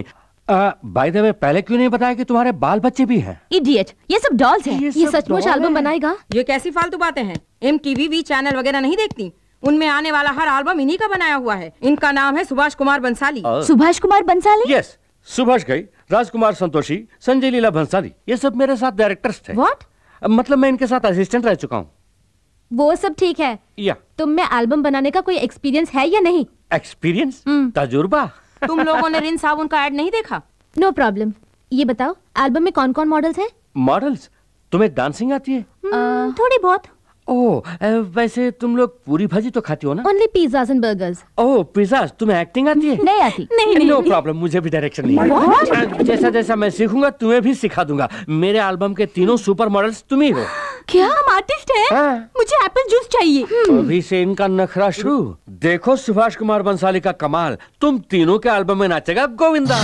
S11: बाय द वे, पहले क्यों नहीं बताया कि तुम्हारे बाल बच्चे भी हैं?
S3: इडियट, ये सब डॉल्स हैं।
S1: ये सचमुच एल्बम बनाएगा?
S7: ये कैसी फालतू बातें हैं? MTV V चैनल वगैरह नहीं देखती? उनमें आने वाला हर एल्बम इन्हीं का बनाया हुआ है। इनका नाम है सुभाष कुमार बंसाली।
S3: सुभाष कुमार बंसाली?
S11: यस, सुभाष घई, राजकुमार संतोषी, संजय लीला भंसाली, ये सब मेरे साथ डायरेक्टर्स थे।
S1: What?
S11: मतलब मैं इनके साथ असिस्टेंट रह चुका हूँ।
S1: वो सब ठीक है,
S11: या
S1: तुम में एल्बम बनाने का कोई एक्सपीरियंस है या नहीं?
S11: एक्सपीरियंस? तजुर्बा?
S7: तुम लोगों ने रिन साबुन का ऐड नहीं देखा?
S1: No problem. ये बताओ, एल्बम में कौन कौन मॉडल्स हैं?
S11: मॉडल्स? तुम्हें डांसिंग आती है?
S2: थोड़ी बहुत।
S11: ओह, वैसे तुम लोग पूरी भाजी तो खाती हो ना?
S1: Only pizzas and burgers.
S11: Oh, pizzas. तुम्हें एक्टिंग आती है?
S3: नहीं आती।
S1: नहीं।
S11: नो प्रॉब्लम, मुझे भी डायरेक्शन नहीं है। जैसा जैसा मैं सीखूंगा तुम्हें भी सिखा दूंगा। मेरे एल्बम के तीनों सुपर मॉडल्स तुम ही हो।
S2: क्या हम आर्टिस्ट हैं? मुझे एप्पल जूस चाहिए।
S11: अभी से इनका नखरा शुरू। देखो सुभाष कुमार बंसाली का कमाल, तुम तीनों के एल्बम में नाचेगा गोविंदा।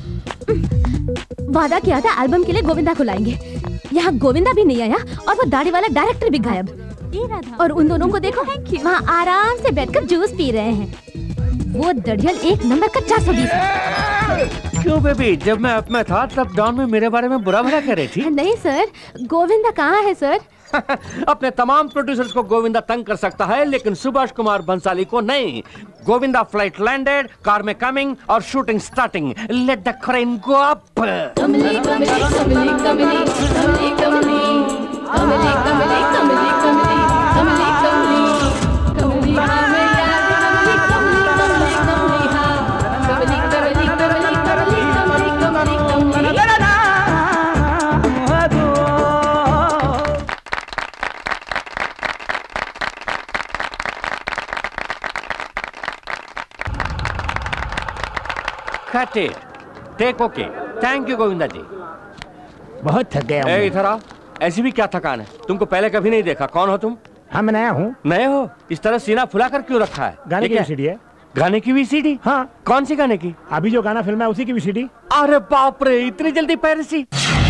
S1: वादा किया था एल्बम के लिए गोविंदा को लाएंगे। यहाँ गोविंदा भी नहीं आया और वो दाढ़ी वाला डायरेक्टर भी गायब। और उन दोनों को देखो, वहाँ आराम से बैठकर जूस पी रहे हैं। वो दड़ियल एक नंबर का 420।
S11: क्यों बेबी, जब मैं अप में था तब डॉन में मेरे बारे में बुरा भला कह रही थी।
S1: नहीं सर, गोविंदा कहाँ है सर?
S11: अपने तमाम प्रोड्यूसर्स को गोविंदा तंग कर सकता है, लेकिन सुभाष कुमार बंसाली को नहीं। गोविंदा फ्लाइट लैंडेड, कार में कमिंग और shooting starting. Let the crane go up.
S2: कमली कमली कमली कमली कमली कमली कमली कमली कमली कमली कमली कमली कमली हाँ मेरा कमली कमली कमली हाँ कमली कमली कमली कमली कमली कमली कमली।
S11: Cut it. Take okay. Thank you Govinda जी।
S8: बहुत थक गया हूँ।
S11: इधर आओ। ऐसी भी क्या थकान है? तुमको पहले कभी नहीं देखा। कौन हो तुम?
S8: हाँ मैं नया हूँ।
S11: नए हो? इस तरह सीना फुलाकर क्यों रखा है?
S8: गाने की वीसीडी है।
S11: गाने की वीसीडी?
S8: हाँ।
S11: कौन सी गाने की?
S8: अभी जो गाना फिल्म है उसी की वीसीडी।
S11: अरे बाप रे, इतनी जल्दी पायरेसी?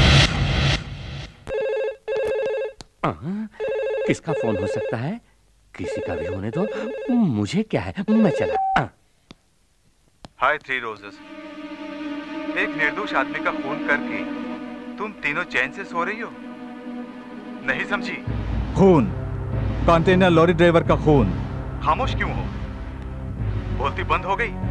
S11: किसका फोन हो सकता है? किसी का भी होने दो, मुझे क्या है, मैं चला।
S16: Hi three roses. एक निर्दोष आदमी का खून करके तुम तीनों चैन से सो रही हो? नहीं समझी?
S13: खून, कंटेनर लॉरी ड्राइवर का खून।
S16: खामोश क्यों हो? बोलती बंद हो गई?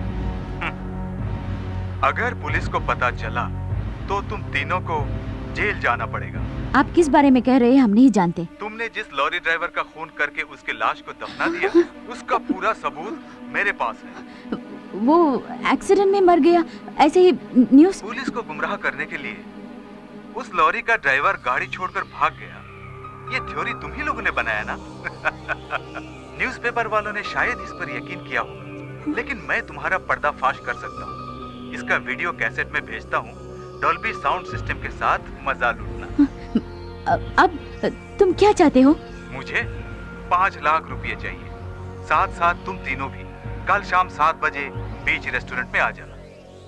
S16: अगर पुलिस को पता चला तो तुम तीनों को जेल जाना पड़ेगा।
S3: आप किस बारे में कह रहे हैं हम नहीं जानते।
S16: तुमने जिस लॉरी ड्राइवर का खून करके उसके लाश को दफना दिया, उसका पूरा सबूत मेरे पास है।
S3: वो एक्सीडेंट में मर गया, ऐसे ही न्यूज़।
S16: पुलिस को गुमराह करने के लिए उस लॉरी का ड्राइवर गाड़ी छोड़कर भाग गया। ये थ्योरी तुम ही लोगों ने बनाया ना? न्यूज़पेपर वालों ने शायद इस पर यकीन किया होगा, लेकिन मैं तुम्हारा पर्दाफाश कर सकता हूँ। इसका वीडियो कैसेट में भेजता हूँ। डॉल्बी साउंड सिस्टम के साथ मजा लूटना।
S3: अब तुम क्या चाहते हो?
S16: मुझे 5 लाख रुपए चाहिए। साथ साथ तुम तीनों भी कल शाम 7 बजे बीच रेस्टोरेंट में आ जाना।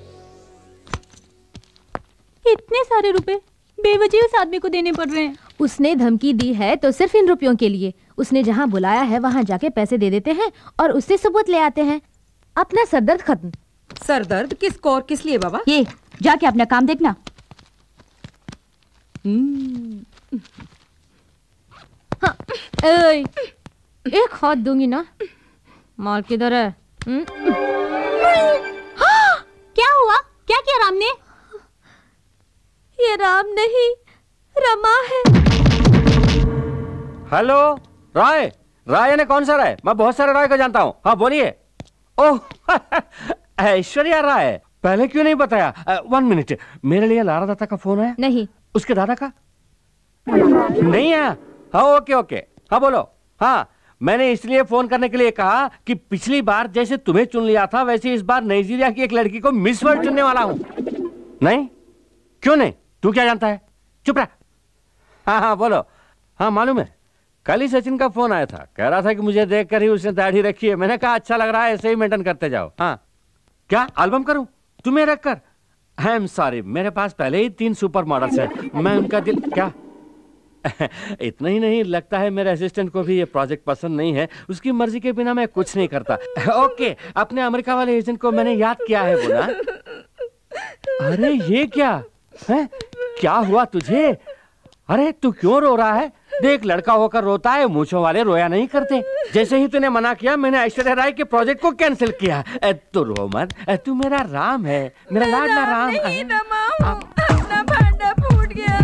S2: इतने सारे रुपए बेवजह उस आदमी को देने पड़ रहे हैं।
S1: उसने धमकी दी है तो सिर्फ इन रुपयों के लिए। उसने जहाँ बुलाया है वहाँ जाके पैसे दे देते हैं और उससे सबूत ले आते हैं। अपना सरदर्द खत्म।
S7: सरदर्द किसको और किस लिए बाबा?
S3: ये जाके अपना काम देखना।
S1: हाँ, एक हाथ दूंगी ना। माल किधर है?
S2: क्या हुआ? क्या किया राम ने?
S1: ये राम नहीं, रमा है।
S11: हेलो राय। राय ने कौन सा राय? मैं बहुत सारे राय को जानता हूँ। हाँ बोलिए। ओह ऐश्वर्या राय, पहले क्यों नहीं बताया? 1 मिनट, मेरे लिए लारा दत्ता का फोन है?
S1: नहीं।
S11: उसके दादा का? नहीं है। हाँ ओके ओके, हाँ बोलो। हाँ मैंने इसलिए फोन करने के लिए कहा कि पिछली बार जैसे तुम्हें चुन लिया था वैसे इस बार नाइजीरिया की एक लड़की को मिस वर्ल्ड चुनने वाला हूं। नहीं? क्यों नहीं? तू क्या जानता है? चुप रह। हाँ हाँ बोलो। हाँ मालूम है, कल ही सचिन का फोन आया था, कह रहा था कि मुझे देखकर ही उसने दाढ़ी रखी है। मैंने कहा अच्छा लग रहा है, ऐसे ही मेंटेन करते जाओ। हाँ क्या एल्बम करूं तुम्हें रखकर? आई एम सॉरी, मेरे पास पहले ही 3 सुपर मॉडल्स हैं। मैं उनका दिल क्या इतना ही नहीं, लगता है मेरे असिस्टेंट को भी ये प्रोजेक्ट पसंद नहीं है। उसकी मर्जी के बिना मैं कुछ नहीं करता। ओके, अपने अमेरिका वाले एजेंट को मैंने याद किया है बोला। अरे ये क्या है? क्या हुआ तुझे? अरे तू क्यों रो रहा है? देख लड़का होकर रोता है, मूंछों वाले रोया नहीं करते। जैसे ही तूने मना किया मैंने ऐश्वर्या राय के प्रोजेक्ट को कैंसिल किया। तू रो मत, तू मेरा राम है, मेरा लाडला राम।
S2: अपना भांडा फूट गया।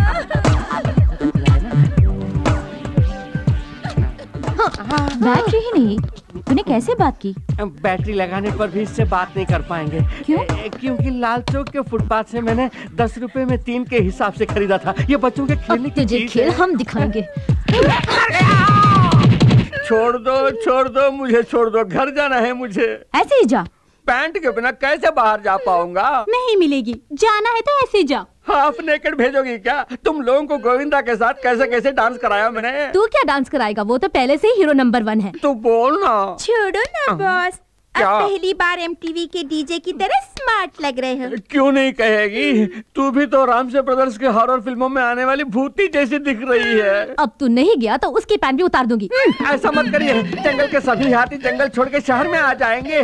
S3: बैटरी ही नहीं, तूने कैसे बात की?
S11: बैटरी लगाने पर भी इससे बात नहीं कर पाएंगे।
S3: क्यों?
S11: क्योंकि लाल चौक के फुटपाथ से मैंने 10 रुपए में 3 के हिसाब से खरीदा था। ये बच्चों के खेलने की चीज
S1: खेल हम दिखाएंगे।
S11: छोड़ दो मुझे, छोड़ दो। घर जाना है मुझे।
S3: ऐसे ही जा।
S11: पैंट के बिना कैसे बाहर जा पाऊंगा?
S2: नहीं मिलेगी, जाना है तो ऐसे जा।
S11: हाफ नेकेड भेजोगी क्या? तुम लोगों को गोविंदा के साथ कैसे कैसे डांस कराया मैंने।
S1: तू क्या डांस कराएगा? वो तो पहले से ही हीरो नंबर 1 है।
S11: तू बोल ना।
S2: छोड़ो ना बॉस,
S11: क्या?
S17: पहली बार एमटीवी के डीजे की तरह स्मार्ट लग रहे हो।
S11: क्यों नहीं कहेगी, तू भी तो रामसे ब्रदर्स के हॉरर फिल्मों में आने वाली भूती जैसी दिख रही है।
S1: अब तू नहीं गया तो उसकी पैंट भी उतार दूंगी।
S11: ऐसा मत करिए, जंगल के सभी हाथी जंगल छोड़ के शहर में आ जाएंगे।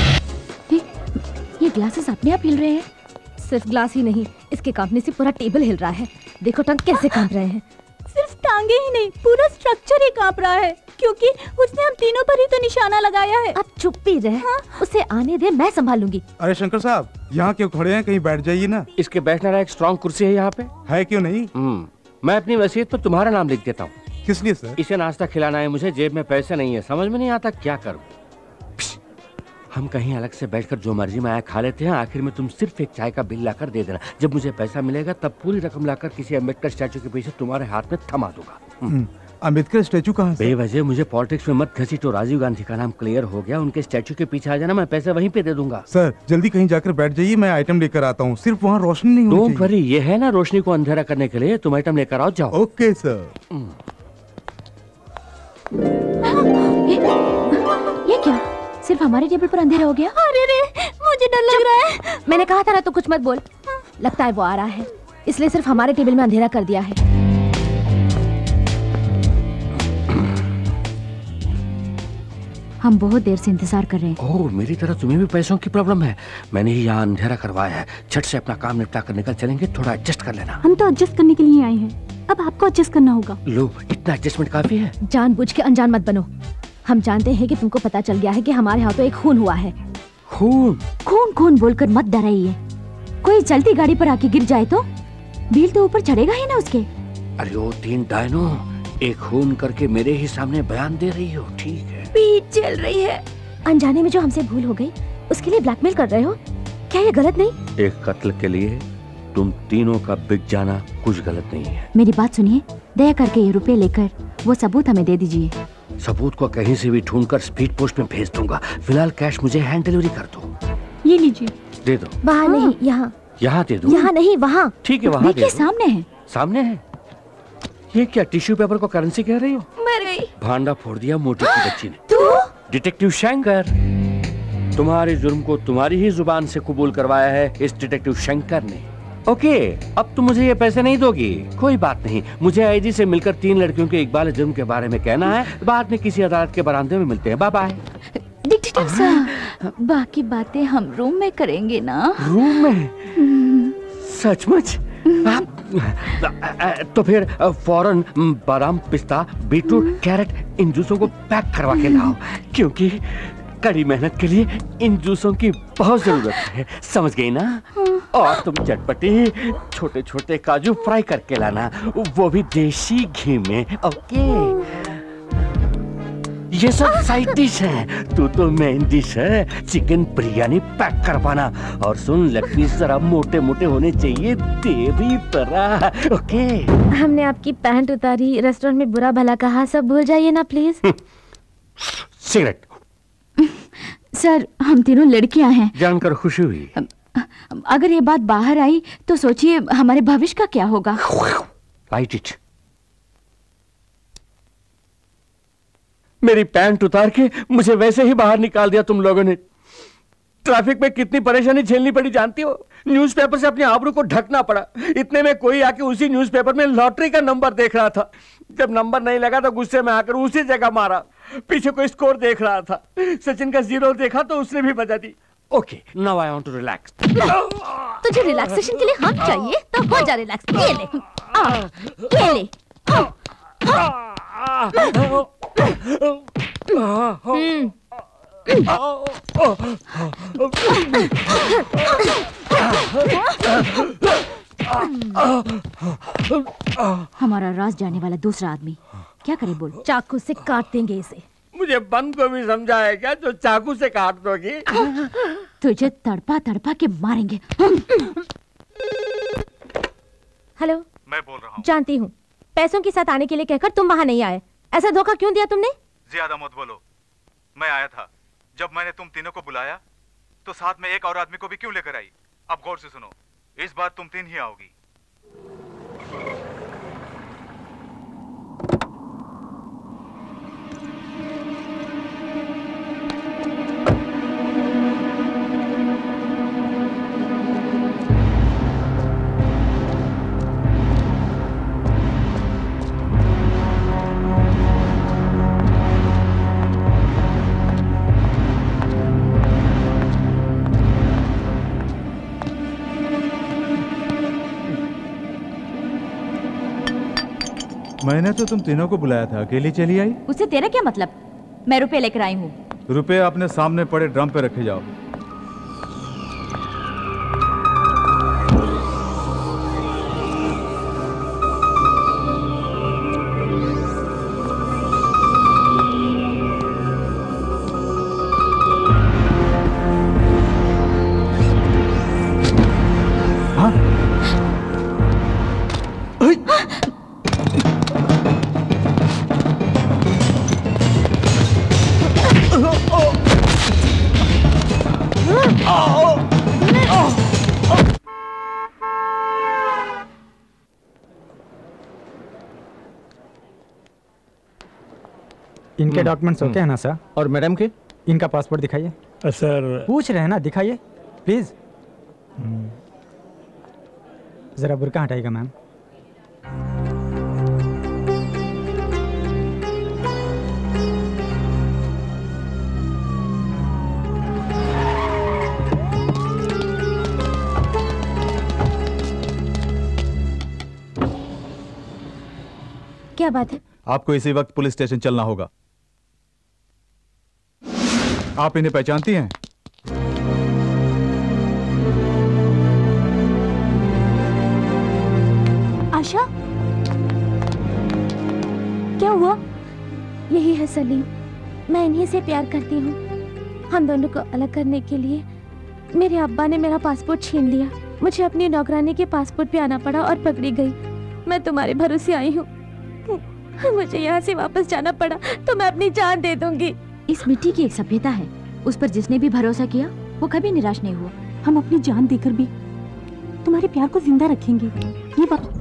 S3: ये ग्लासेस अपने आप हिल रहे हैं।
S1: सिर्फ ग्लास ही नहीं, इसके कांपने से पूरा टेबल हिल रहा है। देखो टंग कैसे कांप रहे हैं।
S14: सिर्फ टांगे ही नहीं, पूरा स्ट्रक्चर ही कांप रहा है, क्योंकि उसने हम तीनों पर ही तो निशाना लगाया है।
S1: अब चुप भी रह। उसे आने दे, मैं संभालूंगी।
S9: अरे शंकर साहब, यहाँ क्यों खड़े हैं? कहीं बैठ जाइए ना।
S11: इसके बैठने वाला एक स्ट्रॉन्ग कुर्सी है यहाँ पे।
S9: है क्यों नहीं?
S11: मैं अपनी वसीयत पर तुम्हारा नाम लिख देता हूँ।
S9: किस लिए सर?
S11: इसे नाश्ता खिलाना है मुझे, जेब में पैसे नहीं है, समझ में नहीं आता क्या करूँ। हम कहीं अलग से बैठकर जो मर्जी में आया खा लेते हैं, आखिर में तुम सिर्फ एक चाय का बिल लाकर दे देना। जब मुझे पैसा मिलेगा तब पूरी रकम लाकर किसी अम्बेडकर स्टैचू के पीछे तुम्हारे हाथ में थमा दूंगा।
S9: अम्बेडकर स्टैचू कहाँ से?
S11: बेवजह मुझे पॉलिटिक्स में मत घसीटो, राजीव गांधी का नाम क्लियर हो गया, उनके स्टैचू के पीछे आ जाना, मैं पैसे वहीं पे दे दूंगा।
S9: सर जल्दी कहीं जाकर बैठ जाइए, मैं आइटम लेकर आता हूँ। सिर्फ वहाँ रोशनी नहीं होनी चाहिए।
S11: डोंट वरी, ये है ना रोशनी को अंधेरा करने के लिए, तुम आइटम लेकर आओ, जाओ।
S9: Okay sir.
S3: ये क्या, सिर्फ हमारे टेबल पर अंधेरा हो गया?
S1: अरे रे, मुझे डर लग रहा है। मैंने कहा था ना तो कुछ मत बोल। लगता है वो आ रहा है, इसलिए सिर्फ हमारे टेबल में अंधेरा कर दिया है।
S3: हम बहुत देर से इंतजार कर रहे हैं।
S11: ओह, मेरी तरह तुम्हें भी पैसों की प्रॉब्लम है। मैंने ही यहाँ अंधेरा करवाया है। झट से अपना काम निपटा कर निकल चलेंगे, थोड़ा एडजस्ट कर लेना।
S14: हम तो एडजस्ट करने के लिए आए हैं, अब आपको एडजस्ट करना होगा।
S11: लो, इतना एडजस्टमेंट काफी है।
S1: जानबूझ के अनजान मत बनो। हम जानते हैं कि तुमको पता चल गया है कि हमारे हाथों एक खून हुआ है।
S11: खून?
S3: खून खून बोलकर मत डराइए। कोई चलती गाड़ी पर आके गिर जाए तो बिल तो ऊपर चढ़ेगा ही ना उसके।
S11: अरे ओ तीन डायनो, एक खून करके मेरे ही सामने बयान दे रही हो, ठीक है?
S1: पीठ चल रही है। अनजाने में जो हमसे भूल हो गई उसके लिए ब्लैकमेल कर रहे हो, क्या ये गलत नहीं?
S11: एक कत्ल के लिए तुम तीनों का बिक जाना कुछ गलत नहीं है।
S3: मेरी बात सुनिए, दया करके ये रुपए लेकर वो सबूत हमें दे दीजिए।
S11: सबूत को कहीं से भी ढूंढकर स्पीड पोस्ट में भेज दूंगा। फिलहाल कैश मुझे हैंड डिलीवरी कर दो।
S14: ये लीजिए।
S11: दे दो।
S1: वहाँ नहीं, यहाँ।
S11: यहाँ दे दो।
S1: यहाँ नहीं, वहाँ।
S11: ठीक है, वहाँ दे दो।
S3: सामने है।
S11: सामने है? ये क्या टिश्यू पेपर को करेंसी कह रही हो?
S1: मर गई।
S11: भांडा फोड़ दिया मोटी की बच्ची ने।
S1: तू?
S11: डिटेक्टिव शंकर, तुम्हारे जुर्म को तुम्हारी ही जुबान से कबूल करवाया है इस डिटेक्टिव शंकर ने। ओके, अब तुम मुझे ये पैसे नहीं दोगी, कोई बात नहीं। मुझे आईजी से मिलकर 3 लड़कियों के इकबाल जुर्म के बारे में कहना है। बाद में किसी अदालत के बरामदे में मिलते हैं। Bye bye.
S3: डिटेक्टिव सर, बाकी बातें हम रूम में करेंगे ना?
S11: रूम में? सचमुच? तो फिर फौरन बादाम, पिस्ता, बीटरूट, कैरेट इन जूसों को पैक करवा के लाओ, क्योंकि कड़ी मेहनत के लिए इन जूसों की बहुत जरूरत है, समझ गई ना? और तुम चटपटी छोटे छोटे काजू फ्राई करके लाना, वो भी देसी घी में। ओके, ये सब साइड डिश है, तू तो मेन डिश है। चिकन बिरयानी पैक करवाना। और सुन, लेग पीस जरा मोटे मोटे होने चाहिए, तेरी तरह। ओके।
S1: हमने आपकी पैंट उतारी, रेस्टोरेंट में बुरा भला कहा, सब भूल जाइए ना प्लीज।
S11: सिगरेट।
S3: सर, हम तीनों लड़कियां हैं।
S11: जानकर खुशी हुई।
S3: अगर ये बात बाहर आई तो सोचिए हमारे भविष्य का क्या होगा।
S11: Light it. मेरी पैंट उतार के मुझे वैसे ही बाहर निकाल दिया तुम लोगों ने। ट्रैफिक में कितनी परेशानी झेलनी पड़ी जानती हो? न्यूज़पेपर से अपने आबरू को ढकना पड़ा। इतने में कोई आके उसी न्यूज़पेपर में लॉटरी का नंबर देख रहा था। जब नंबर नहीं लगा तो गुस्से में आकर उसी जगह मारा। पीछे कोई स्कोर देख रहा था, सचिन का 0 देखा तो उसने भी बजा दी। Okay, now I want to relax.
S1: तुझे रिलैक्सेशन के लिए हम चाहिए तो हो जा रिलैक्स। ये ले, ये ले।
S3: हमारा राज जाने वाला दूसरा आदमी क्या करे बोल?
S1: चाकू से काट देंगे इसे।
S11: मुझे बंद को भी समझा है क्या जो चाकू से काट दोगी?
S3: तुझे तड़पा तड़पा के मारेंगे।
S1: हेलो,
S16: मैं बोल रहा हूँ।
S1: जानती हूँ, पैसों के साथ आने के लिए कहकर तुम वहाँ नहीं आए। ऐसा धोखा क्यों दिया तुमने?
S16: ज्यादा मत बोलो। मैं आया था। जब मैंने तुम तीनों को बुलाया तो साथ में एक और आदमी को भी क्यों लेकर आई? अब गौर से सुनो, इस बार तुम 3 ही आओगी।
S13: मैंने तो तुम तीनों को बुलाया था, अकेली चली आई।
S3: उससे तेरा क्या मतलब? मैं रुपए लेकर आई हूँ।
S13: रुपए अपने सामने पड़े ड्रम पे रखे जाओ।
S12: इनके डॉक्यूमेंट्स ओके है ना सर?
S11: और मैडम के?
S12: इनका पासपोर्ट दिखाइए।
S8: सर
S12: पूछ रहे हैं ना, दिखाइए प्लीज। जरा बुर्का हटाइएगा मैम।
S15: क्या बात है?
S13: आपको इसी वक्त पुलिस स्टेशन चलना होगा। आप इन्हें पहचानती हैं?
S15: आशा, क्या हुआ? यही है सलीम, मैं इन्हीं से प्यार करती हूँ। हम दोनों को अलग करने के लिए मेरे अब्बा ने मेरा पासपोर्ट छीन लिया। मुझे अपनी नौकरानी के पासपोर्ट पे आना पड़ा और पकड़ी गई। मैं तुम्हारे भरोसे आई हूँ। मुझे यहाँ से वापस जाना पड़ा तो मैं अपनी जान दे दूंगी।
S3: इस मिट्टी की एक सभ्यता है, उस पर जिसने भी भरोसा किया वो कभी निराश नहीं हुआ।
S18: हम अपनी जान देकर भी तुम्हारे प्यार को जिंदा रखेंगे, ये बात।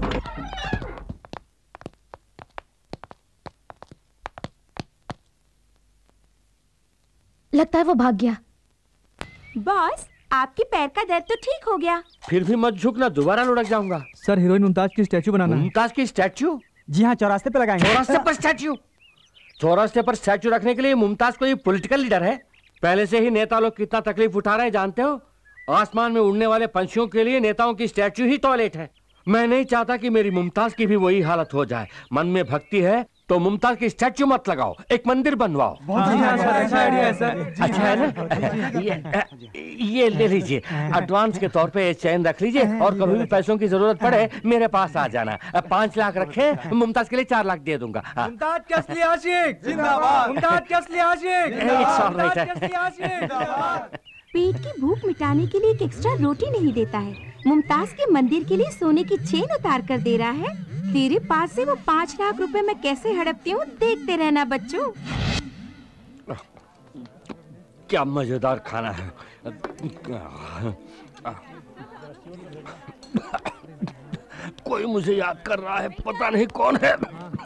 S15: लगता है वो भाग गया।
S17: बॉस, आपके पैर का दर्द तो ठीक हो गया।
S11: फिर भी मत झुकना, दोबारा लुढ़क जाऊंगा।
S6: सर, हीरोइन मुमताज की स्टैचू बनाना है।
S11: मुमताज की स्टैचू?
S12: जी हाँ, चौरास्ते पे लगाएंगे।
S11: चौरास्ते पर स्टैचू? चौरास्ते पर स्टैचू रखने के लिए मुमताज कोई पॉलिटिकल लीडर है? पहले से ही नेता लोग कितना तकलीफ उठा रहे हैं जानते हो? आसमान में उड़ने वाले पंछियों के लिए नेताओं की स्टैचू ही टॉयलेट है। मैं नहीं चाहता कि मेरी मुमताज की भी वही हालत हो जाए। मन में भक्ति है तो मुमताज की स्टैचू मत लगाओ, एक मंदिर बनवाओ।
S6: अच्छा आइडिया है सर।
S11: अच्छा है ना? ये ले लीजिए, एडवांस के तौर पे चैन रख लीजिए और कभी भी पैसों की जरूरत पड़े मेरे पास आ जाना। 5 लाख रखे, मुमताज के लिए 4 लाख दे दूंगा।
S6: मुमताज के असली आशिक जिंदाबाद। मुमताज के असली आशिक
S17: जिंदाबाद। पेट की भूख मिटाने के लिए एक एक्स्ट्रा रोटी नहीं देता है, मुमताज के मंदिर के लिए सोने की चेन उतार कर दे रहा है। तेरे पास से वो 5 लाख रुपए मैं कैसे हड़पती हूँ, देखते रहना बच्चों।
S11: क्या मजेदार खाना है। कोई मुझे याद कर रहा है, पता नहीं कौन है।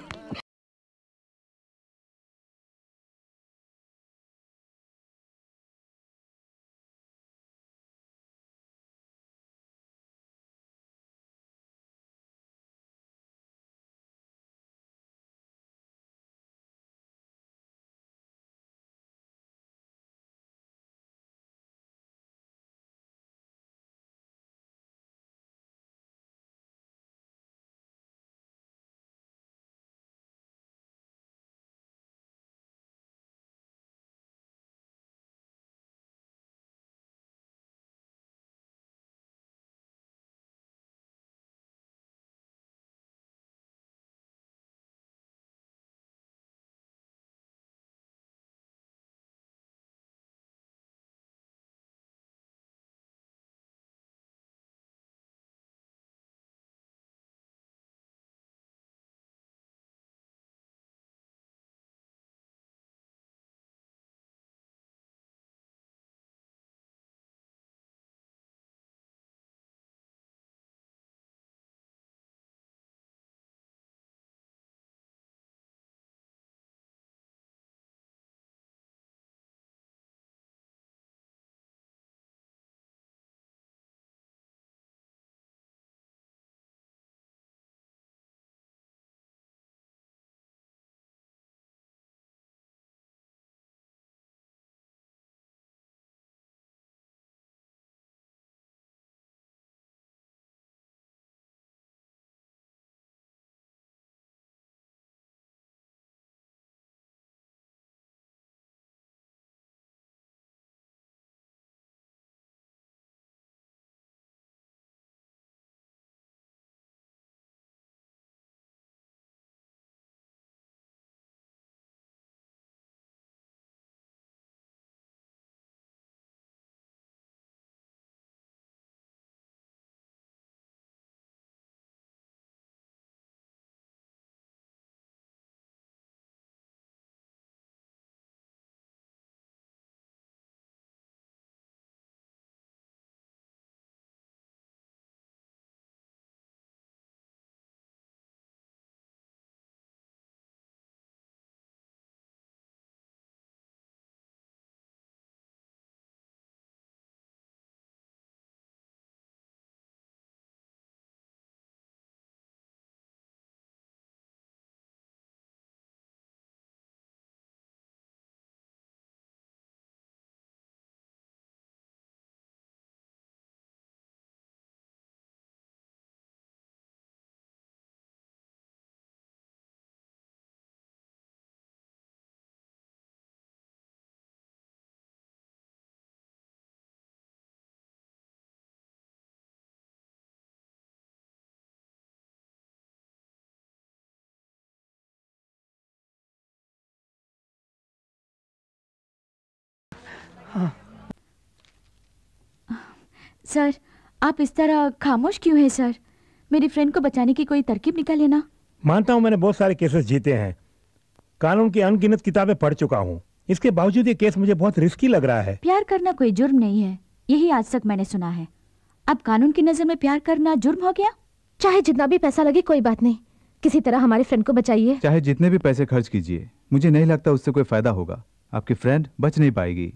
S3: सर, आप इस तरह खामोश क्यों हैं सर? मेरी फ्रेंड को बचाने की कोई तरकीब निकालिए ना।
S8: मानता हूं मैंने बहुत सारे केसेस जीते हैं, कानून की अनगिनत किताबें पढ़ चुका हूं, इसके बावजूद ये केस मुझे बहुत रिस्की लग रहा है।
S3: प्यार करना कोई जुर्म नहीं है, यही आज तक मैंने सुना है। अब कानून की नजर में प्यार करना जुर्म हो गया?
S15: चाहे जितना भी पैसा लगे कोई बात नहीं, किसी तरह हमारे फ्रेंड को बचाइए।
S16: चाहे जितने भी पैसे खर्च कीजिए, मुझे नहीं लगता उससे कोई फायदा होगा। आपकी फ्रेंड बच नहीं पाएगी।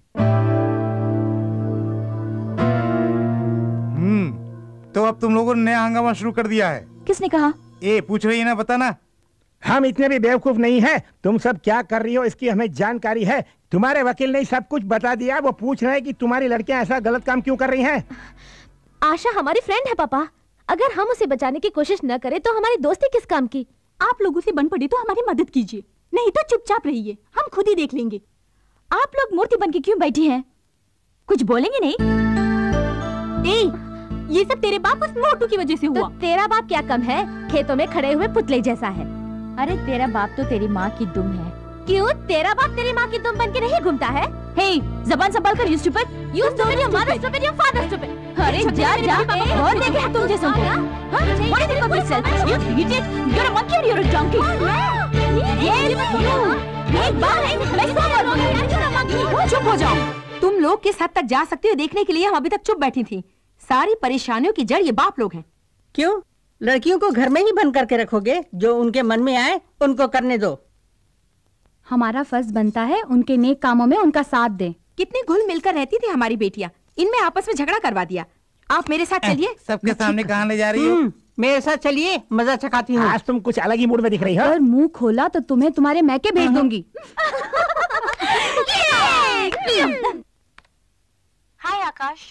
S10: तो अब तुम लोगों ने नया हंगामा शुरू कर दिया है।
S3: किसने कहा?
S10: ए पूछ रही है ना, बता ना।
S8: हम इतने भी बेवकूफ नहीं हैं। तुम सब क्या कर रही हो इसकी हमें जानकारी है। तुम्हारे वकील ने सब कुछ बता दिया। वो पूछ रहे हैं कि तुम्हारी लड़कियां ऐसा गलत काम क्यों कर रही हैं।
S15: आशा हमारी फ्रेंड है पापा, अगर हम उसे बचाने की कोशिश न करें तो हमारी दोस्ती किस काम की।
S18: आप लोगों से बन पड़े तो हमारी मदद कीजिए, नहीं तो चुपचाप रहिए, हम खुद ही देख लेंगे।
S3: आप लोग मूर्ति बन के क्यों बैठी हैं? कुछ बोलेंगे नहीं?
S18: ये सब तेरे बाप उस मोटू की वजह से हुआ।
S15: तो तेरा बाप क्या कम है, खेतों में खड़े हुए पुतले जैसा है।
S3: अरे तेरा बाप तो तेरी माँ की दुम है।
S15: क्यों तेरा बाप तेरी माँ की दुम बन के नहीं घूमता है?
S3: हे, जबान संभाल कर। You stupid,
S15: you stupid, your mother stupid, your father stupid।
S3: अरे जा जा, बहुत देखे हैं तुम जैसों को। What do you think of yourself? You idiot, you're a monkey or you're a donkey? एक बार है, मैं सब
S7: चुप हो जाओ। तुम लोग किस हद तक जा सकती हो देखने के लिए हम अभी तक चुप बैठी थी। सारी परेशानियों की जड़ ये बाप लोग हैं।
S19: क्यों लड़कियों को घर में ही बंद करके रखोगे? जो उनके मन में आए उनको करने दो।
S14: हमारा फर्ज बनता है उनके नेक कामों में उनका साथ दें।
S7: कितनी घुल मिलकर रहती थी हमारी बेटियां, इनमें आपस में झगड़ा करवा दिया। आप मेरे साथ चलिए।
S10: सबके सामने कहाँ ले जा रही हो?
S19: मेरे साथ चलिए, मजा चखाती हूँ।
S8: आज तुम कुछ अलग ही मूड में दिख रही हो।
S14: अगर मुंह खोला तो तुम्हें तुम्हारे मैके भेज दूंगी।
S3: हाय आकाश।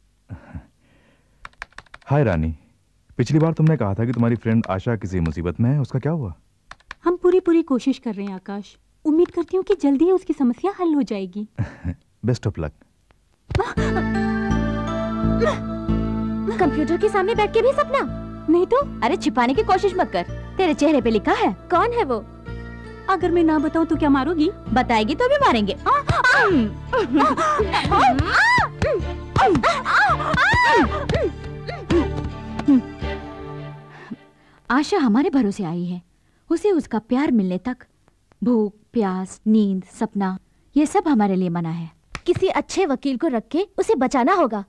S13: हाय रानी, पिछली बार तुमने कहा था कि तुम्हारी फ्रेंड आशा किसी मुसीबत में है, उसका क्या हुआ?
S18: हम पूरी कोशिश कर रहे हैं आकाश, उम्मीद करती हूँ कि जल्दी ही उसकी समस्या हल हो जाएगी।
S13: Best of luck.
S15: कंप्यूटर के सामने बैठ के भी सपना?
S3: नहीं तो। अरे छिपाने की कोशिश मत कर, तेरे चेहरे पे लिखा है।
S15: कौन है वो?
S18: अगर मैं ना बताऊं तो क्या मारोगी?
S3: बताएगी तो भी मारेंगे। आशा हमारे भरोसे आई है, उसे उसका प्यार मिलने तक भूख, प्यास, नींद, सपना, ये सब हमारे लिए मना है।
S15: किसी अच्छे वकील को रख के उसे बचाना होगा।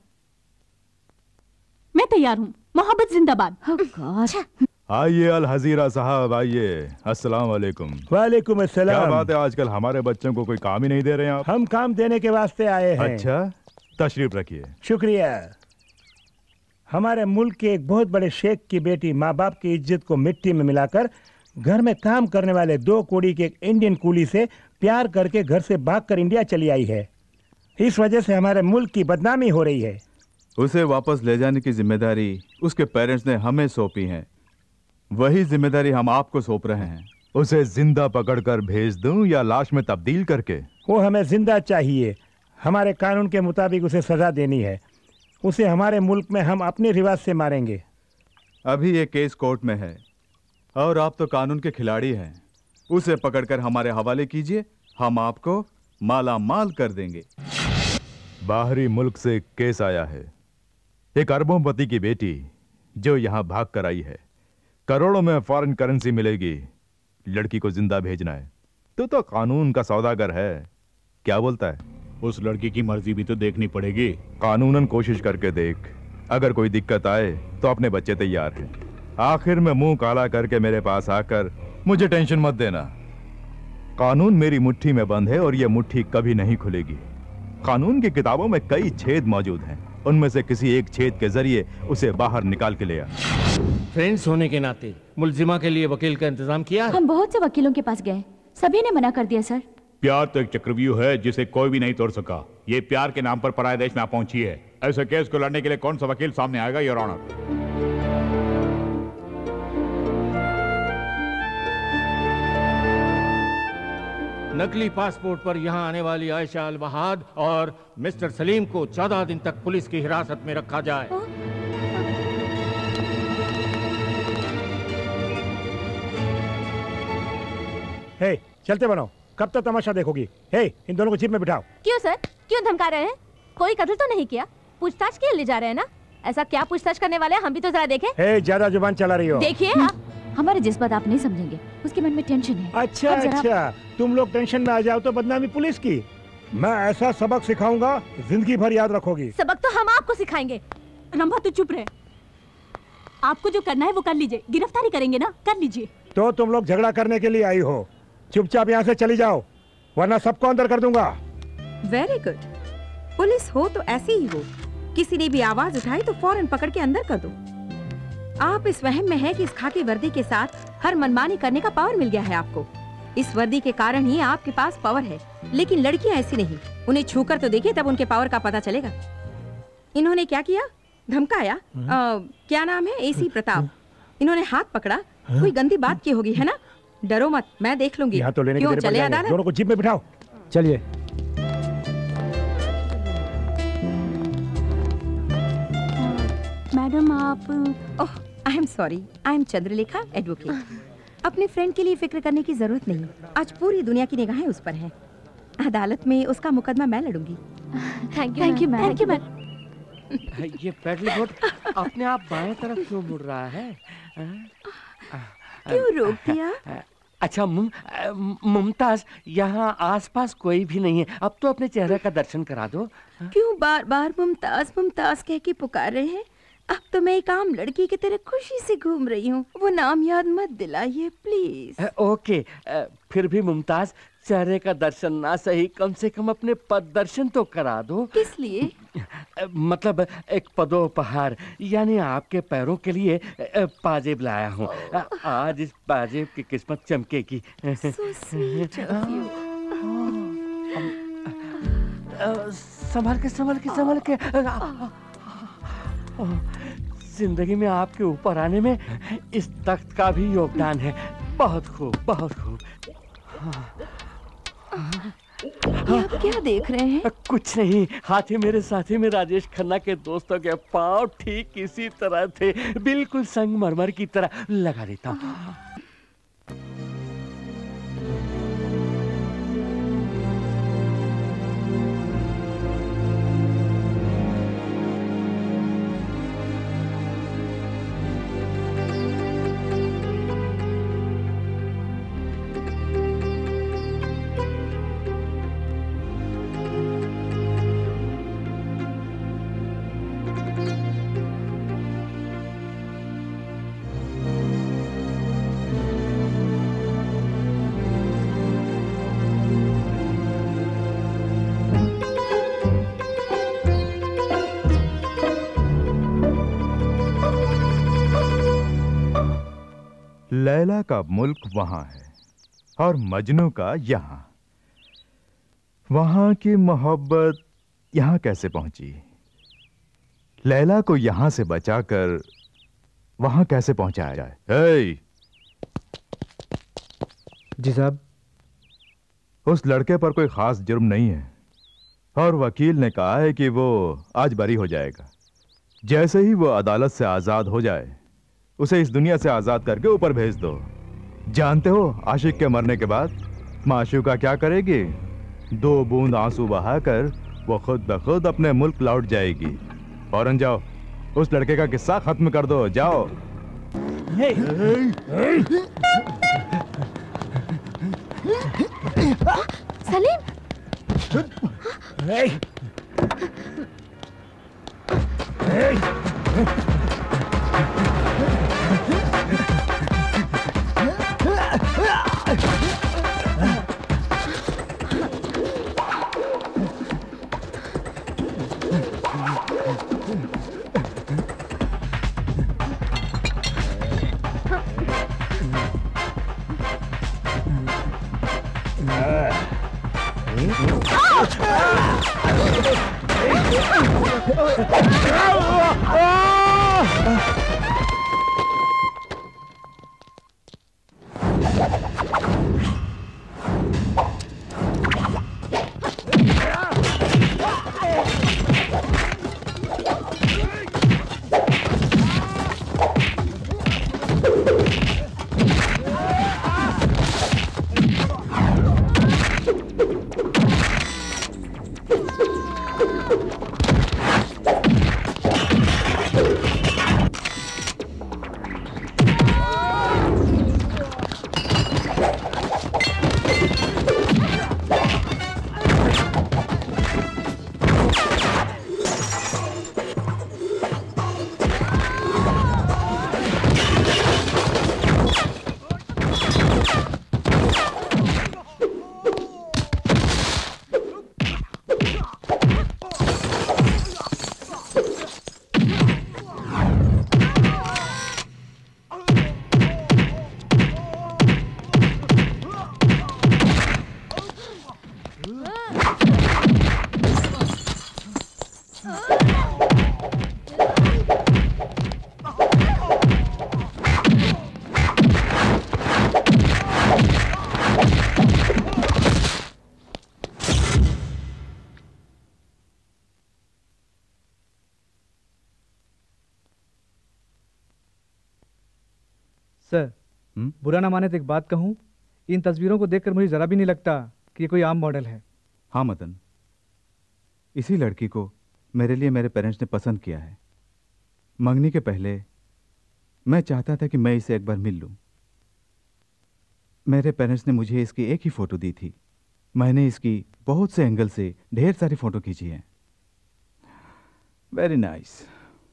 S18: मैं तैयार हूँ, मोहब्बत जिंदाबाद।
S13: आइए अल हजीरा साहब, आइए। अस्सलाम वालेकुम।
S8: वालेकुम अस्सलाम।
S13: क्या बात है, आजकल हमारे बच्चों को कोई काम ही नहीं दे रहे हैं आप?
S8: हम काम देने के वास्ते आए हैं।
S13: अच्छा, तशरीफ रखिए।
S8: शुक्रिया। हमारे मुल्क के एक बहुत बड़े शेख की बेटी माँ बाप की इज्जत को मिट्टी में मिलाकर घर में काम करने वाले 2 कौड़ी के एक इंडियन कूली से प्यार करके घर से भागकर इंडिया चली आई है। इस वजह से हमारे मुल्क की बदनामी हो रही है।
S16: उसे वापस ले जाने की जिम्मेदारी उसके पेरेंट्स ने हमें सौंपी है, वही जिम्मेदारी हम आपको सौंप रहे हैं।
S13: उसे जिंदा पकड़कर भेज दूं या लाश में तब्दील करके?
S8: वो हमें जिंदा चाहिए। हमारे कानून के मुताबिक उसे सजा देनी है। उसे हमारे मुल्क में हम अपने रिवाज से मारेंगे।
S16: अभी ये केस कोर्ट में है और आप तो कानून के खिलाड़ी हैं। उसे पकड़कर हमारे हवाले कीजिए, हम आपको माला माल कर देंगे।
S13: बाहरी मुल्क से केस आया है, एक अरबोंपति की बेटी जो यहाँ भाग कर आई है, करोड़ों में फॉरेन करेंसी मिलेगी, लड़की को जिंदा भेजना है। तो कानून का सौदागर है, क्या बोलता है?
S5: उस लड़की की मर्जी भी तो देखनी पड़ेगी।
S13: कानूनन कोशिश करके देख, अगर कोई दिक्कत आए तो अपने बच्चे तैयार हैं। आखिर में मुंह काला करके मेरे पास आकर मुझे टेंशन मत देना। कानून मेरी मुट्ठी में बंद है और ये मुट्ठी कभी नहीं खुलेगी। कानून की किताबों में कई छेद मौजूद हैं, उनमें से किसी एक छेद के जरिए उसे बाहर निकाल के ले आ।
S11: फ्रेंड्स होने के नाते मुलजिमा के लिए वकील का इंतजाम किया?
S3: हम बहुत से वकीलों के पास गए, सभी ने मना कर दिया सर।
S5: प्यार तो एक चक्रव्यूह है जिसे कोई भी नहीं तोड़ सका। ये प्यार के नाम पर पराये देश में आप पहुंची है। ऐसे केस को लड़ने के लिए कौन सा वकील सामने आएगा योर ऑनर?
S11: नकली पासपोर्ट पर यहां आने वाली आयशा अल वहाद और मिस्टर सलीम को 14 दिन तक पुलिस की हिरासत में रखा जाए।
S8: हे, चलते बनो, कब तक तमाशा देखोगी? हे, इन दोनों को जीप में बिठाओ।
S1: क्यों सर, क्यों धमका रहे हैं? कोई कत्ल तो नहीं किया, पूछताछ के लिए ले जा रहे हैं ना? ऐसा क्या पूछताछ करने वाले हैं, हम भी तो जरा देखें।
S8: हे, ज्यादा जुबान चला रही हो।
S1: देखिए
S3: हमारे जज्बात आप नहीं समझेंगे, उसके मन में टेंशन है।
S8: अच्छा अच्छा, तुम लोग टेंशन में आ जाओ तो बदनामी पुलिस की। मैं ऐसा सबक सिखाऊंगा, जिंदगी भर याद रखोगी।
S1: सबक तो हम आपको सिखाएंगे।
S18: रंभा तू चुप रहे, आपको जो करना है वो कर लीजिए, गिरफ्तारी करेंगे ना, कर लीजिए।
S8: तो तुम लोग झगड़ा करने के लिए आई हो, चुपचाप यहाँ से चली जाओ वरना सबको अंदर कर दूंगा।
S7: वेरी गुड, पुलिस हो तो ऐसी ही हो, किसी ने भी आवाज उठाई तो फौरन पकड़ के अंदर कर दो। आप इस वहम में है कि इस खाकी वर्दी के साथ हर मनमानी करने का पावर मिल गया है आपको। इस वर्दी के कारण ही आपके पास पावर है, लेकिन लड़कियां ऐसी नहीं, उन्हें छूकर तो देखिए तब उनके पावर का पता चलेगा। इन्होंने क्या किया? धमकाया। क्या नाम है? एसी प्रताप। इन्होंने हाथ पकड़ा, कोई गंदी बात की होगी, है ना? डरो मत, मैं देख लूंगी।
S8: यहाँ तो लेने
S7: क्यों,
S8: की देर पड़
S7: चले
S8: जाएगी।
S7: अदालत?
S8: दोनों को जीप में बिठाओ।
S12: चलिए।
S18: मैडम आप
S7: oh, I am sorry, I am Chandralekha, advocate. अपने फ्रेंड के लिए फिक्र करने की जरूरत नहीं, आज पूरी दुनिया की निगाहें उस पर हैं। अदालत में उसका मुकदमा मैं लड़ूंगी।
S1: Thank you ma'am.
S7: Thank you ma'am.
S11: ये पेडल बोट अपने आप बाएं तरफ क्यों मुड़ रहा है?
S7: क्यों रोक दिया?
S11: अच्छा मुमताज, यहाँ आसपास कोई भी नहीं है, अब तो अपने चेहरे का दर्शन करा दो।
S7: क्यों बार बार मुमताज मुमताज कह के पुकार रहे हैं? अब तो मैं एक आम लड़की की तरह खुशी से घूम रही हूँ, वो नाम याद मत दिलाइए प्लीज।
S11: ओके, फिर भी मुमताज, चेहरे का दर्शन ना सही, कम से कम अपने पद दर्शन तो करा दो।
S7: किस लिए?
S11: मतलब एक पदोपहार, यानी आपके पैरों के लिए पाजेब लाया हूँ। आज इस पाजेब की किस्मत चमकेगी। संभल के जिंदगी में आपके ऊपर आने में इस तख्त का भी योगदान है। बहुत खूब, बहुत खूब।
S7: आप क्या देख रहे हैं?
S11: कुछ नहीं, हाथी मेरे साथी में राजेश खन्ना के दोस्तों के पांव ठीक इसी तरह थे, बिल्कुल संगमरमर की तरह। लगा देता हूँ।
S13: लैला का मुल्क वहां है और मजनू का यहां। वहां की मोहब्बत यहां कैसे पहुंची? लैला को यहां से बचाकर वहां कैसे पहुंचाया जाए? हे!
S6: जी साहब।
S13: उस लड़के पर कोई खास जुर्म नहीं है और वकील ने कहा है कि वो आज बरी हो जाएगा। जैसे ही वो अदालत से आजाद हो जाए, उसे इस दुनिया से आजाद करके ऊपर भेज दो। जानते हो आशिक के मरने के बाद माशूका क्या करेगी? 2 बूंद आंसू बहाकर वो खुद ब खुद अपने मुल्क लौट जाएगी। फौरन जाओ, उस लड़के का किस्सा खत्म कर दो, जाओ।
S15: सलीम,
S6: सर बुरा ना माने तो एक बात कहूँ, इन तस्वीरों को देखकर मुझे जरा भी नहीं लगता कि ये कोई आम मॉडल है।
S16: हाँ मदन, इसी लड़की को मेरे लिए मेरे पेरेंट्स ने पसंद किया है। मंगनी के पहले मैं चाहता था कि मैं इसे एक बार मिल लूं। मेरे पेरेंट्स ने मुझे इसकी एक ही फोटो दी थी। मैंने इसकी बहुत से एंगल से ढेर सारी फोटो खींची हैं। Very nice.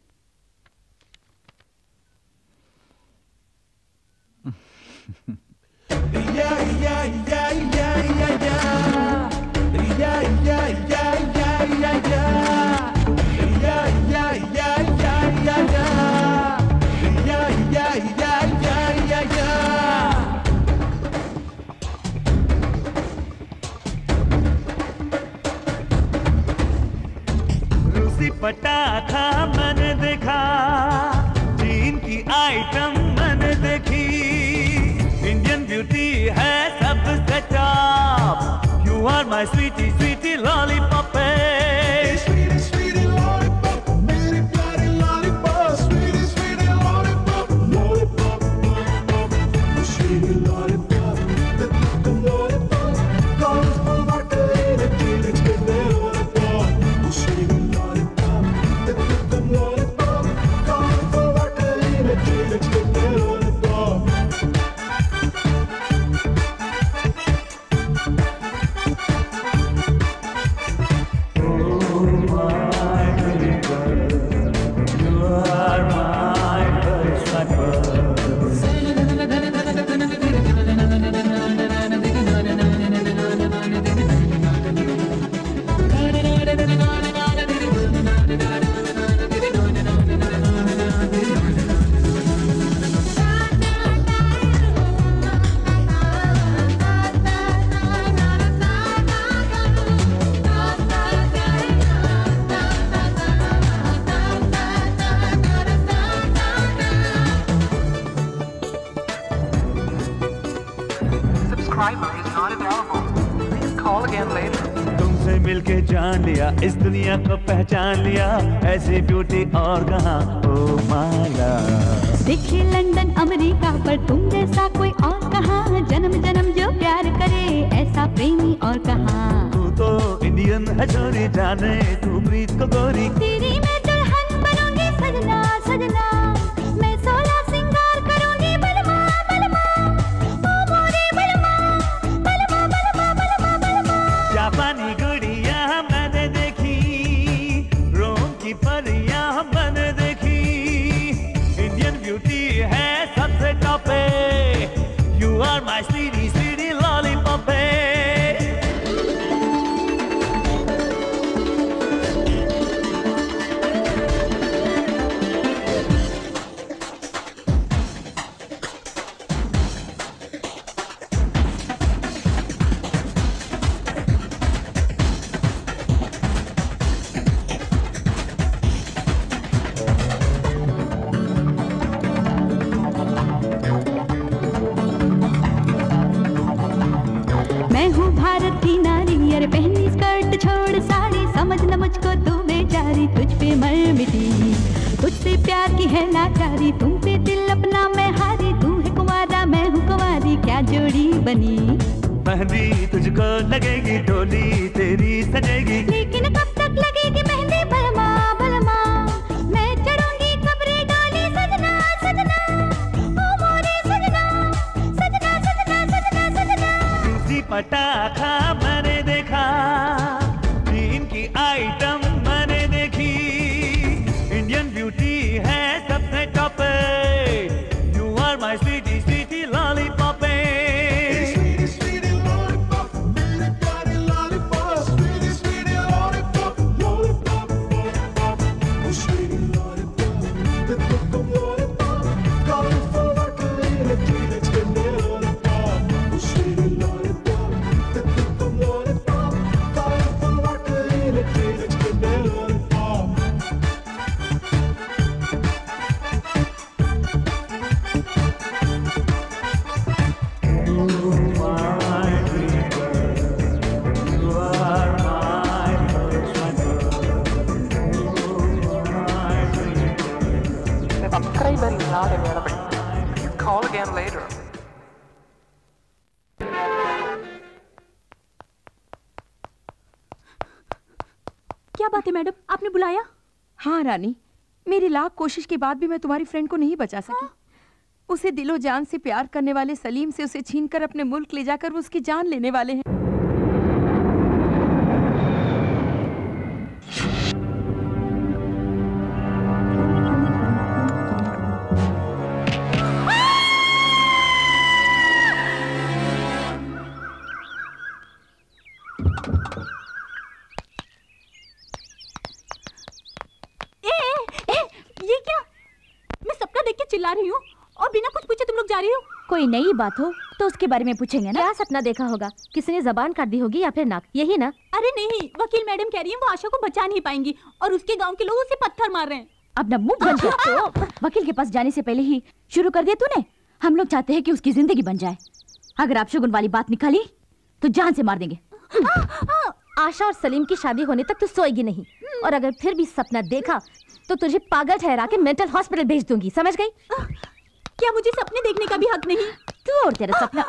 S20: रूसी पटाखा मैंने देखा, चीन की आइटम मैंने देखी, इंडियन ब्यूटी है सबसे top. You are my sweetie sweetie lollipop. तुमसे मिलके जान लिया, इस दुनिया को पहचान लिया, ऐसी ब्यूटी और कहाँ ओ माया।
S18: देखे लंदन अमेरिका पर तुम जैसा कोई और कहाँ, जन्म जन्म जो प्यार करे ऐसा प्रेमी और कहाँ।
S20: तू तो इंडियन है छोरी, जाने तू प्रीत को गोरी।
S18: तेरी मैं दुल्हन बनूंगी सजना सजना, मैं 16 सिंगार करूंगी बलमा बलमा, ओ मोरे बलमा बलमा बलमा बलमा बलमा।
S20: जापानी गुड़िया मैंने देखी, रोम की परियां मैंने देखी, इंडियन ब्यूटी है सबसे टॉप पे। You are my sweetie sweetie lollipop.
S18: मैं हूँ भारत की नारी, अरे पहनी स्कर्ट छोड़ साड़ी, समझ न मुझको तू बेचारी, तुझ पे मर मिटी, तुझसे प्यार की है लाचारी, तुम पे दिल अपना मैं हारी, तू है कुंवारा मैं हूँ कुंवारी, क्या जोड़ी बनी।
S20: मेहंदी तुझको लगेगी, डोली तेरी सजेगी,
S18: लेकिन कब तक लगेगी मेहंदी बलमा बलमा, मैं चढ़ूंगी कब्रे डाली सजना सजना, ओ मोरे सजना सजना सजना सजना सजना।
S20: रूसी पटाखा मैंने देखा, चीन की आइटम मैंने देखी, इंडियन ब्यूटी है सबसे top. You are my sweetie sweetie lollipop.
S21: क्या बात है मैडम, आपने बुलाया?
S7: हाँ रानी, मेरी लाख कोशिश के बाद भी मैं तुम्हारी फ्रेंड को नहीं बचा सकी। उसे दिलो जान से प्यार करने वाले सलीम से उसे छीनकर अपने मुल्क ले जाकर वो उसकी जान लेने वाले हैं।
S21: ये क्या? मैं सबका देख के चिल्ला रही हूँ और बिना कुछ पूछे तुम लोग जा रही हो।
S3: कोई नई बात हो तो उसके बारे में पूछेंगे ना।
S1: क्या सपना देखा होगा? किसी ने जबान काट दी होगी या फिर नाक, यही ना?
S21: अरे नहीं, वकील मैडम कह रही है वो आशा को बचा नहीं पाएंगी और उसके गांव के लोग उसे पत्थर मार रहे हैं।
S3: अपना मुंह बंद कर। तो वकील के पास जाने से पहले ही शुरू कर दिया तूने। हम लोग चाहते हैं कि उसकी जिंदगी बन जाए। अगर आप शगुन वाली बात निकाली तो जान से मार देंगे।
S1: आशा और सलीम की शादी होने तक तो सोएगी नहीं, और अगर फिर भी सपना देखा तो तुझे पागल ठहरा के मेंटल हॉस्पिटल भेज दूंगी, समझ गई?
S21: क्या मुझे सपने देखने का भी हक नहीं?
S1: तू और तेरा सपना।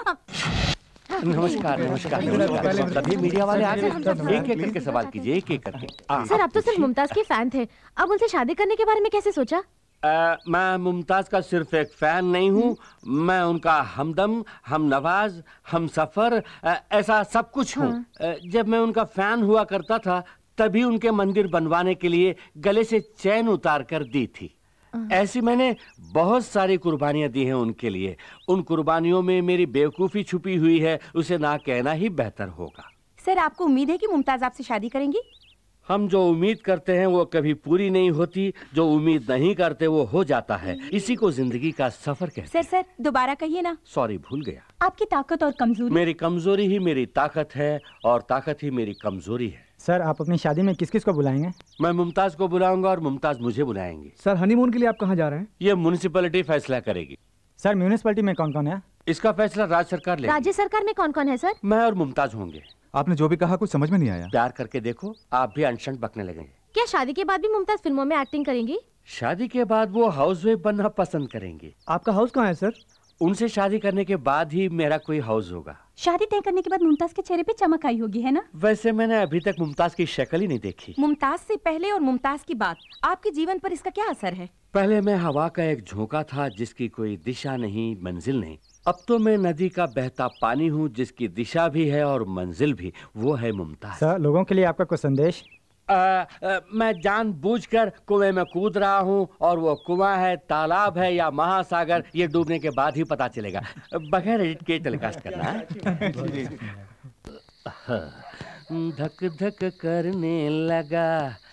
S11: नमस्कार नमस्कार। सभी मीडिया वाले आ गए। एक एक करके सवाल कीजिए, एक एक करके।
S1: सर, आप तो सिर्फ मुमताज के फैन थे, अब उनसे शादी करने के बारे में कैसे सोचा?
S11: मैं मुमताज का सिर्फ एक फैन नहीं हूँ, मैं उनका हमदम, हम नवाज, हम सफर, ऐसा सब कुछ हूँ। जब मैं उनका फैन हुआ करता था तभी उनके मंदिर बनवाने के लिए गले से चैन उतार कर दी थी। ऐसी मैंने बहुत सारी कुर्बानियां दी हैं उनके लिए। उन कुर्बानियों में मेरी बेवकूफ़ी छुपी हुई है, उसे ना कहना ही बेहतर होगा।
S7: सर, आपको उम्मीद है कि मुमताज आपसे शादी करेंगी?
S11: हम जो उम्मीद करते हैं वो कभी पूरी नहीं होती, जो उम्मीद नहीं करते वो हो जाता है। इसी को जिंदगी का सफर कहते हैं।
S7: सर दोबारा कहिए ना।
S11: सॉरी, भूल गया।
S21: आपकी ताकत और कमजोरी?
S11: मेरी कमजोरी ही मेरी ताकत है और ताकत ही मेरी कमजोरी है।
S12: सर, आप अपनी शादी में किस किस को बुलाएंगे?
S11: मैं मुमताज को बुलाऊंगा और मुमताज मुझे बुलाएंगी।
S6: सर, हनीमून के लिए आप कहाँ जा रहे हैं?
S11: ये म्युनिसिपैलिटी फैसला करेगी।
S12: सर, म्युनिसिपैलिटी में कौन कौन है?
S11: इसका फैसला राज्य सरकार लेगी।
S1: राज्य सरकार में कौन कौन है सर?
S11: मैं और मुमताज होंगे।
S16: आपने जो भी कहा कुछ समझ में नहीं आया।
S11: प्यार करके देखो, आप भी अनशन बकने लगेंगे।
S1: क्या शादी के बाद भी मुमताज फिल्मों में एक्टिंग करेंगी?
S11: शादी के बाद वो हाउसवाइफ बनना पसंद करेंगी।
S6: आपका हाउस कहाँ है सर?
S11: उनसे शादी करने के बाद ही मेरा कोई हाउस होगा।
S21: शादी तय करने के बाद मुमताज के चेहरे पे चमक आई होगी, है ना?
S11: वैसे मैंने अभी तक मुमताज की शक्ल ही नहीं देखी।
S7: मुमताज से पहले और मुमताज की बात, आपके जीवन पर इसका क्या असर है?
S11: पहले मैं हवा का एक झोंका था जिसकी कोई दिशा नहीं, मंजिल नहीं। अब तो मैं नदी का बहता पानी हूँ जिसकी दिशा भी है और मंजिल भी। वो है मुमताज।
S12: सर, लोगों के लिए आपका कोई संदेश?
S11: मैं जानबूझकर कुएं में कूद रहा हूँ और वो कुआं है, तालाब है या महासागर, ये डूबने के बाद ही पता चलेगा। बगैर एडिट के टेलीकास्ट करना है। धक धक करने लगा,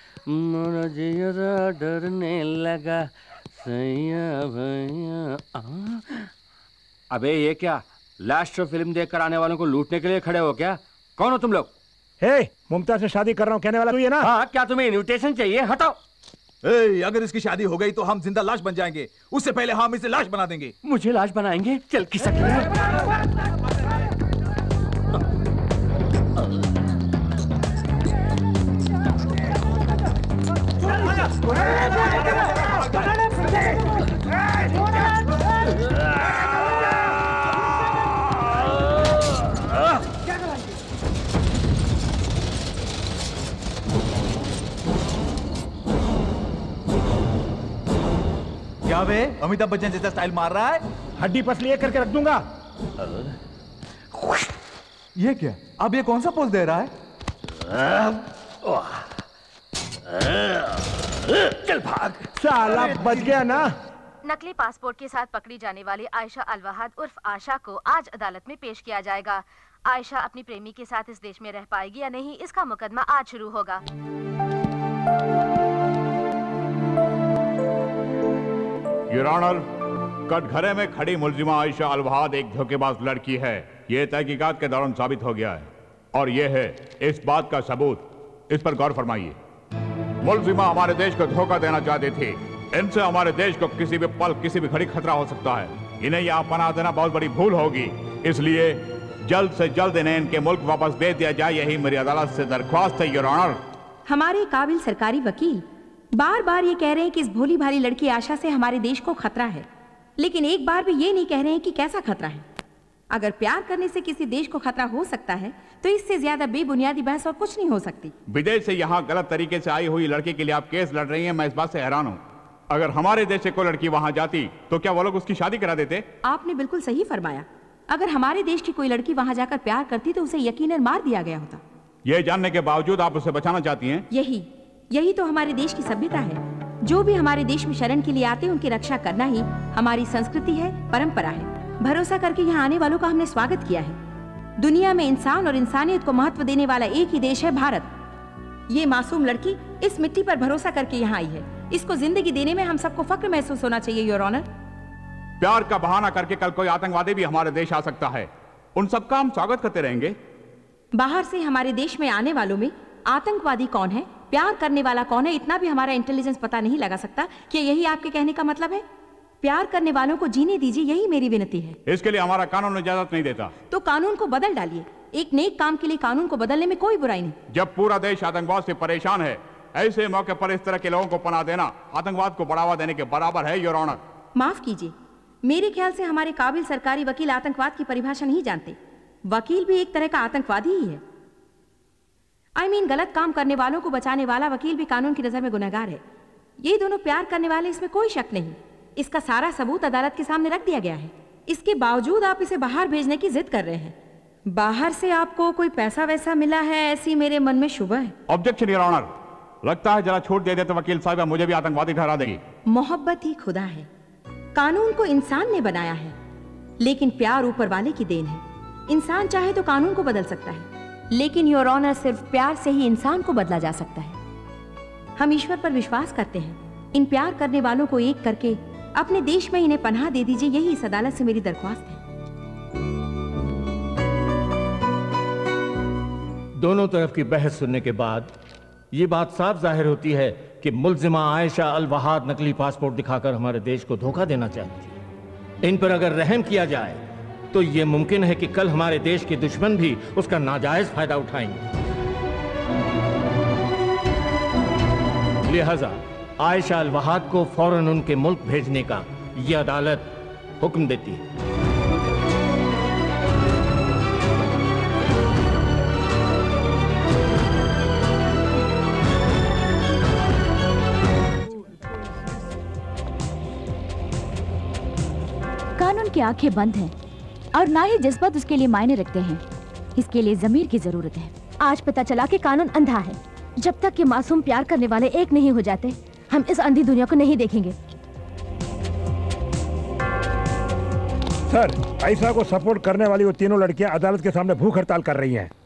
S11: मुझे डरने लगा, सैया भैया। अबे ये क्या, लास्ट फिल्म देखकर आने वालों को लूटने के लिए खड़े हो क्या? कौन हो तुम लोग?
S8: हे, मुमताज से शादी कर रहा हूँ कहने वाला तू ये ना?
S11: हाँ, क्या तुम्हें इनविटेशन चाहिए? हटाओ।
S16: अगर इसकी शादी हो गई तो हम जिंदा लाश बन जाएंगे, उससे पहले हम इसे लाश बना देंगे।
S11: मुझे लाश बनाएंगे? चल किसक।
S16: क्या बे, अमिताभ बच्चन जैसा स्टाइल मार रहा है?
S8: हड्डी पसली एक करके रख दूंगा।
S16: ये क्या? अब ये कौन सा पोज दे रहा है?
S11: चल भाग।
S8: साला बच गया ना।
S1: नकली पासपोर्ट के साथ पकड़ी जाने वाली आयशा अलवाहद उर्फ आशा को आज अदालत में पेश किया जाएगा। आयशा अपनी प्रेमी के साथ इस देश में रह पाएगी या नहीं, इसका मुकदमा आज शुरू होगा।
S5: योर ऑनर, कटघरे में खड़ी मुलजिमा आयशा अलवाहद एक धोखेबाज लड़की है। ये तहकीकात के दौरान साबित हो गया है और ये है इस बात का सबूत। इस पर गौर फरमाइए। मुलजिमा हमारे देश को धोखा देना चाहती थी। इनसे हमारे देश को किसी भी पल, किसी भी घड़ी खतरा हो सकता है। इन्हें यहाँ पनाह देना बहुत बड़ी भूल होगी, इसलिए जल्द से जल्द इन्हें इनके मुल्क वापस भेज दिया जाए, यही मेरी अदालत से दरख्वास्त है योर ऑनर।
S7: हमारे काबिल सरकारी वकील बार बार ये कह रहे हैं कि इस भोली भाली लड़की आशा से हमारे देश को खतरा है, लेकिन एक बार भी ये नहीं कह रहे हैं कि कैसा खतरा है। अगर प्यार करने से किसी देश को खतरा हो सकता है तो इससे ज्यादा बेबुनियादी बहस और कुछ नहीं हो सकती।
S5: विदेश से यहाँ गलत तरीके से आई हुई लड़की के लिए आप केस लड़ रही हैं, मैं इस बात से हैरान हूँ। अगर हमारे देश से कोई लड़की वहाँ जाती तो क्या वो लोग उसकी शादी करा देते?
S7: आपने बिल्कुल सही फरमाया। अगर हमारे देश की कोई लड़की वहाँ जाकर प्यार करती तो उसे यकीनन मार दिया गया होता।
S5: ये जानने के बावजूद आप उसे बचाना चाहती हैं?
S7: यही तो हमारे देश की सभ्यता है। जो भी हमारे देश में शरण के लिए आते हैं उनकी रक्षा करना ही हमारी संस्कृति है, परंपरा है। भरोसा करके यहाँ आने वालों का हमने स्वागत किया है। दुनिया में इंसान और इंसानियत को महत्व देने वाला एक ही देश है, भारत। ये मासूम लड़की इस मिट्टी पर भरोसा करके यहाँ आई है। इसको जिंदगी देने में हम सबको फक्र महसूस होना चाहिए, योर ऑनर।
S5: प्यार का बहाना करके कल कोई आतंकवादी भी हमारे देश आ सकता है, उन सबका हम स्वागत करते रहेंगे।
S7: बाहर से हमारे देश में आने वालों में आतंकवादी कौन है, प्यार करने वाला कौन है, इतना भी हमारा इंटेलिजेंस पता नहीं लगा सकता। क्या यही आपके कहने का मतलब है? प्यार करने वालों को जीने दीजिए, यही मेरी विनती है।
S5: इसके लिए हमारा कानून इजाजत नहीं देता।
S7: तो कानून को बदल डालिए। एक नेक काम के लिए कानून को बदलने में कोई बुराई नहीं।
S5: जब पूरा देश आतंकवाद से परेशान है, ऐसे मौके पर इस तरह के लोगों को पनाह देना आतंकवाद को बढ़ावा देने के बराबर है, योर ऑनर।
S7: माफ कीजिए, मेरे ख्याल से हमारे काबिल सरकारी वकील आतंकवाद की परिभाषा नहीं जानते। वकील भी एक तरह का आतंकवादी ही है। I mean, गलत काम करने वालों को बचाने वाला वकील भी कानून की नजर में गुनहगार है। ये दोनों प्यार करने वाले, इसमें कोई शक नहीं। इसका सारा सबूत अदालत के सामने रख दिया गया है। इसके बावजूद आप इसे बाहर भेजने की जिद कर रहे हैं। बाहर से आपको कोई पैसा वैसा मिला है, ऐसी मेरे मन में शुबह है।
S5: Objection, your honour. लगता है जरा छूट दे दे तो वकील साहब मुझे भी आतंकवादी ठहरा देगी।
S7: मोहब्बत ही खुदा है। कानून को इंसान ने बनाया है, लेकिन प्यार ऊपर वाले की देन है। इंसान चाहे तो कानून को बदल सकता है, लेकिन योर ऑनर सिर्फ प्यार से ही इंसान को बदला जा सकता है। हम ईश्वर पर विश्वास करते हैं। इन प्यार करने वालों को एक करके अपने देश में इन्हें पनाह दे दीजिए, यही इस अदालत से मेरी दरख्वास्त है।
S11: दोनों तरफ की बहस सुनने के बाद ये बात साफ जाहिर होती है कि मुल्जिमा आयशा अल वहाद नकली पासपोर्ट दिखाकर हमारे देश को धोखा देना चाहती है। इन पर अगर रहम किया जाए तो ये मुमकिन है कि कल हमारे देश के दुश्मन भी उसका नाजायज फायदा उठाएंगे। लिहाजा आयशा अल वहाद को फौरन उनके मुल्क भेजने का यह अदालत हुक्म देती है।
S3: कानून की आंखें बंद हैं और ना ही जज्बात उसके लिए मायने रखते हैं। इसके लिए जमीर की जरूरत है।
S15: आज पता चला कि कानून अंधा है। जब तक कि मासूम प्यार करने वाले एक नहीं हो जाते, हम इस अंधी दुनिया को नहीं देखेंगे।
S8: सर, आयशा को सपोर्ट करने वाली वो तीनों लड़कियां अदालत के सामने भूख हड़ताल कर रही हैं।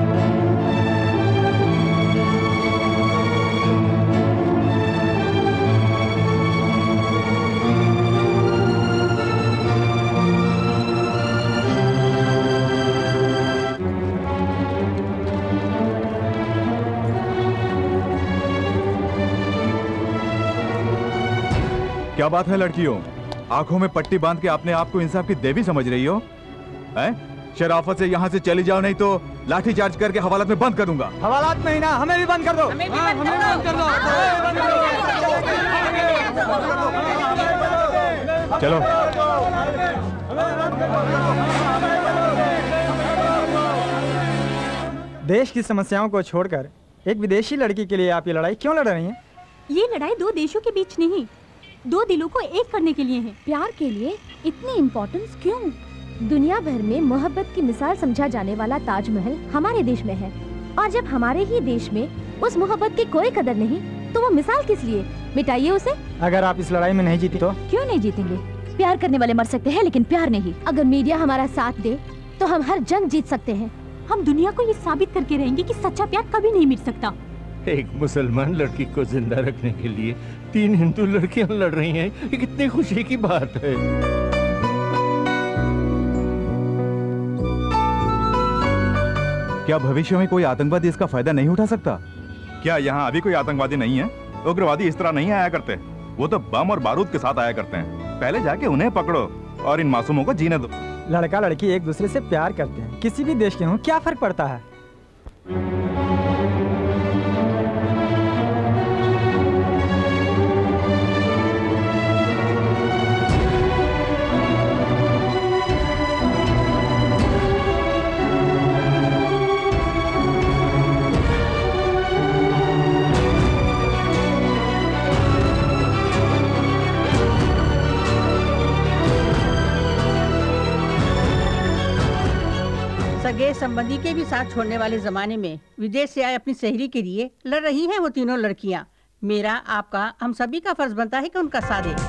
S13: क्या बात है लड़कियों, आंखों में पट्टी बांध के अपने आप को इंसाफ की देवी समझ रही हो? शराफत से यहाँ से चली जाओ, नहीं तो लाठी चार्ज करके हवालात में बंद कर दूंगा।
S12: हवालात में ही ना, हमें भी बंद कर दो। हमें भी बंद कर दो।
S13: चलो।
S12: देश की समस्याओं को छोड़कर एक विदेशी लड़की के लिए आप ये लड़ाई क्यों लड़ रही हैं?
S21: ये लड़ाई दो देशों के बीच नहीं, दो दिलों को एक करने के लिए है।
S15: प्यार के लिए इतनी इम्पोर्टेंस क्यों? दुनिया भर में मोहब्बत की मिसाल समझा जाने वाला ताजमहल हमारे देश में है, और जब हमारे ही देश में उस मोहब्बत की कोई कदर नहीं, तो वो मिसाल किस लिए? मिटाइए उसे।
S12: अगर आप इस लड़ाई में नहीं जीती तो?
S15: क्यों नहीं जीतेंगे? प्यार करने वाले मर सकते हैं, लेकिन प्यार नहीं। अगर मीडिया हमारा साथ दे तो हम हर जंग जीत सकते हैं।
S21: हम दुनिया को ये साबित करके रहेंगे कि सच्चा प्यार कभी नहीं मिट सकता।
S11: एक मुसलमान लड़की को जिंदा रखने के लिए 3 हिंदू लड़कियां लड़ रही हैं, ये कितनी खुशी की बात है।
S13: क्या भविष्य में कोई आतंकवादी इसका फायदा नहीं उठा सकता? क्या यहाँ अभी कोई आतंकवादी नहीं है? उग्रवादी इस तरह नहीं आया करते, वो तो बम और बारूद के साथ आया करते हैं। पहले जाके उन्हें पकड़ो और इन मासूमों को जीने दो।
S12: लड़का लड़की एक दूसरे से प्यार करते हैं, किसी भी देश के हों, क्या फर्क पड़ता है?
S19: संबंधी के भी साथ छोड़ने वाले जमाने में विदेश से आए अपनी सहेली के लिए लड़ रही हैं वो तीनों लड़कियां। मेरा, आपका, हम सभी का फर्ज बनता है कि उनका साथ दें।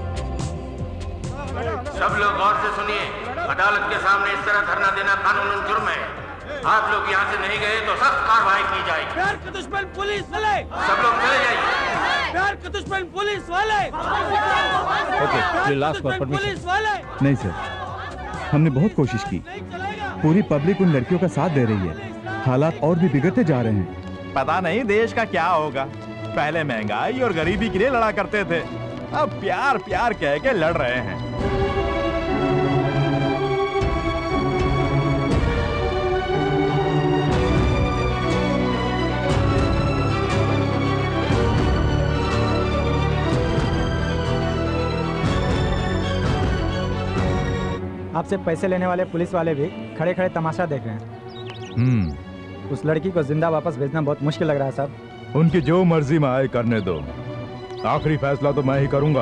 S4: सब लोग गौर से सुनिए, अदालत के सामने इस तरह धरना देना कानूनन जुर्म है। आप लोग यहाँ से नहीं गए तो सख्त कार्रवाई की जाएगी।
S20: प्यार के दुश्मन पुलिस वाले,
S4: सब लोग चले जाइए।
S20: प्यार के दुश्मन पुलिस वाले,
S6: पुलिस वाले। नहीं सर, हमने बहुत कोशिश की, पूरी पब्लिक उन लड़कियों का साथ दे रही है, हालात और भी बिगड़ते जा रहे हैं।
S13: पता नहीं देश का क्या होगा। पहले महंगाई और गरीबी के लिए लड़ा करते थे, अब प्यार प्यार कह के लड़ रहे हैं।
S12: आपसे पैसे लेने वाले पुलिस वाले भी खड़े खड़े तमाशा देख रहे हैं। उस लड़की को जिंदा वापस भेजना बहुत मुश्किल लग रहा है साहब।
S13: उनकी जो मर्जी में आए करने दो, आखिरी फैसला तो मैं ही करूंगा।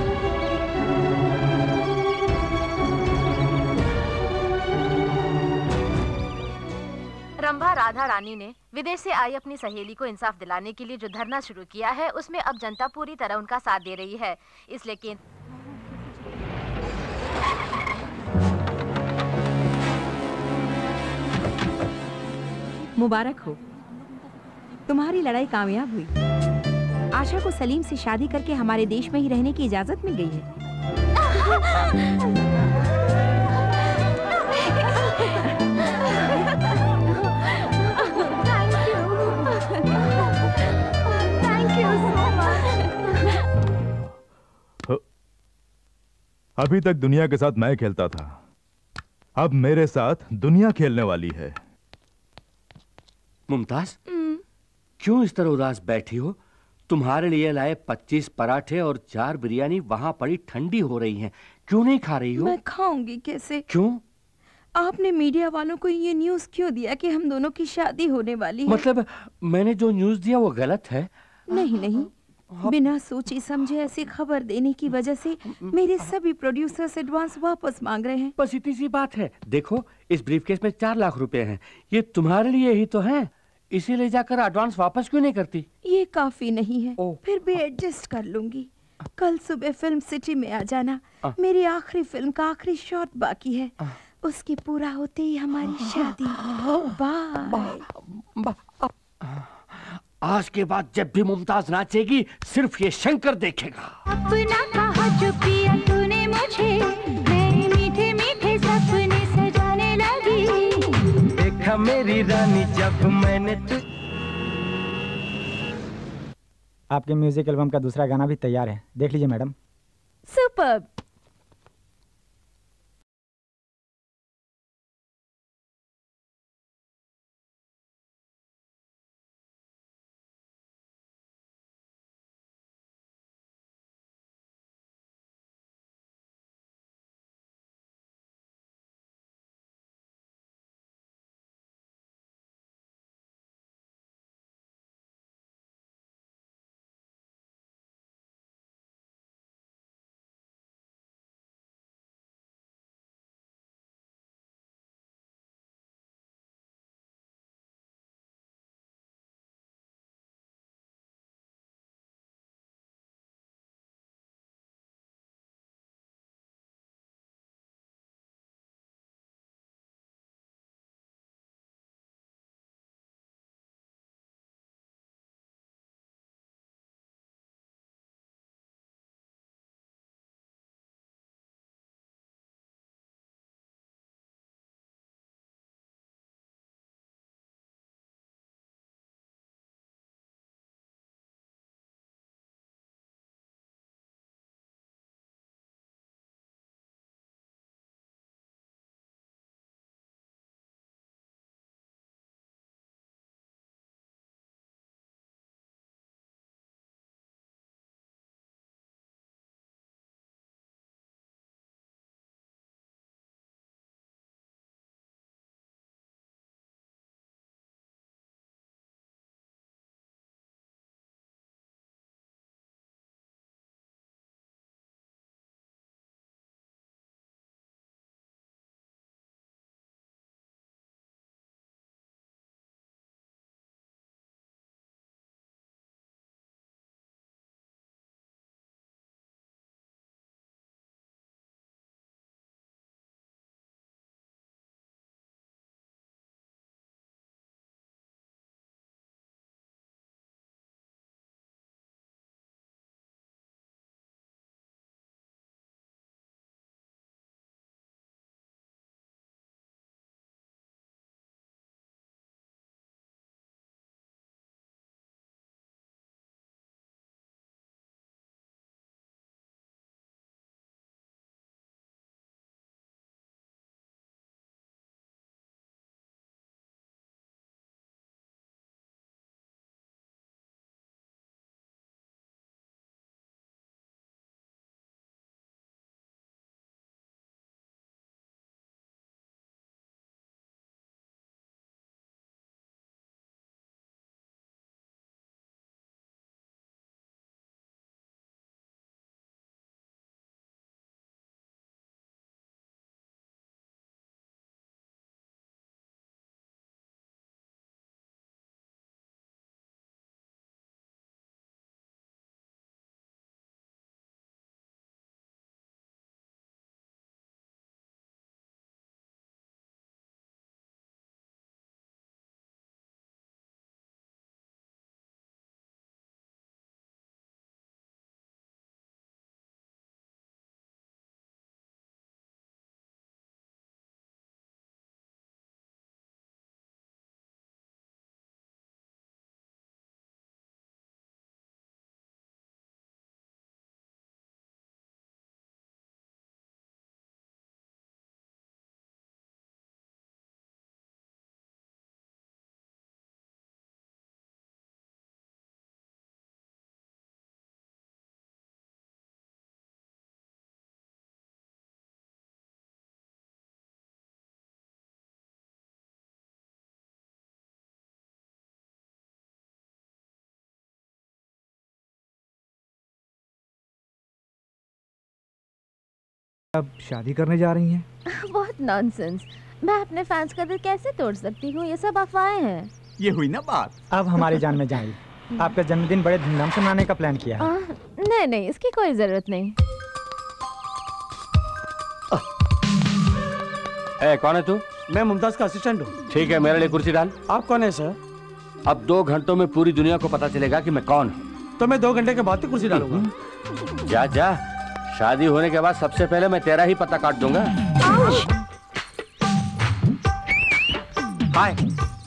S1: रंभा राधा रानी ने विदेश से आई अपनी सहेली को इंसाफ दिलाने के लिए जो धरना शुरू किया है, उसमें अब जनता पूरी तरह उनका साथ दे रही है। इसलिए
S7: मुबारक हो, तुम्हारी लड़ाई कामयाब हुई। आशा को सलीम से शादी करके हमारे देश में ही रहने की इजाजत मिल गई है।
S13: अभी तक दुनिया के साथ मैं खेलता था, अब मेरे साथ दुनिया खेलने वाली है।
S11: मुमताज, क्यों इस तरह उदास बैठी हो? तुम्हारे लिए लाए 25 पराठे और 4 बिरयानी वहां पड़ी ठंडी हो रही हैं। क्यों नहीं खा रही हो?
S7: मैं खाऊंगी कैसे?
S11: क्यों?
S7: आपने मीडिया वालों को ये न्यूज़ क्यों दिया कि हम दोनों की शादी होने वाली है?
S11: मतलब मैंने जो न्यूज़ दिया वो गलत है?
S7: नहीं नहीं, बिना सोचे समझे ऐसी खबर देने की वजह से मेरे सभी प्रोड्यूसर्स एडवांस वापस मांग रहे हैं।
S11: बस इतनी सी बात है। देखो, इस ब्रीफकेस में 4 लाख रुपए हैं, ये तुम्हारे लिए ही तो हैं। इसे ले जाकर एडवांस वापस क्यों नहीं करती?
S7: ये काफी नहीं है, फिर भी एडजस्ट कर लूंगी। कल सुबह फिल्म सिटी में आ जाना। मेरी आखिरी फिल्म का आखिरी शॉट बाकी है, उसकी पूरा होते ही हमारी शादी। बाय।
S11: आज के बाद जब भी मुमताज नाचेगी सिर्फ ये शंकर देखेगा।
S18: अपना कहा जो पिया तूने मुझे, मैं मीठे मीठे सपने सजाने लगी।
S20: देखा मेरी रानी जब मैंने
S12: आपके म्यूजिक एल्बम का दूसरा गाना भी तैयार है, देख लीजिए मैडम।
S15: सुपर्ब।
S6: अब शादी करने जा रही हैं?
S15: बहुत नॉनसेंस। मैं अपने फैंस का दिल कैसे तोड़ सकती हूँ? ये सब अफवाहें हैं।
S12: ये हुई ना बात। अब हमारी जान में जाएगी। आपका जन्मदिन बड़े धूमधाम से मनाने का प्लान किया है।
S15: नहीं नहीं, इसकी कोई जरूरत नहीं।
S11: कौन है तू?
S2: मैं मुमताज का असिस्टेंट हूँ।
S11: ठीक है, मेरे लिए कुर्सी डाल।
S2: आप कौन है सर?
S11: अब 2 घंटों में पूरी दुनिया को पता चलेगा कि मैं कौन हूँ।
S2: तो मैं 2 घंटे के बाद ही कुर्सी डालूंगा।
S11: जा जा, शादी होने के बाद सबसे पहले मैं तेरा ही पता काट दूंगा। हाय।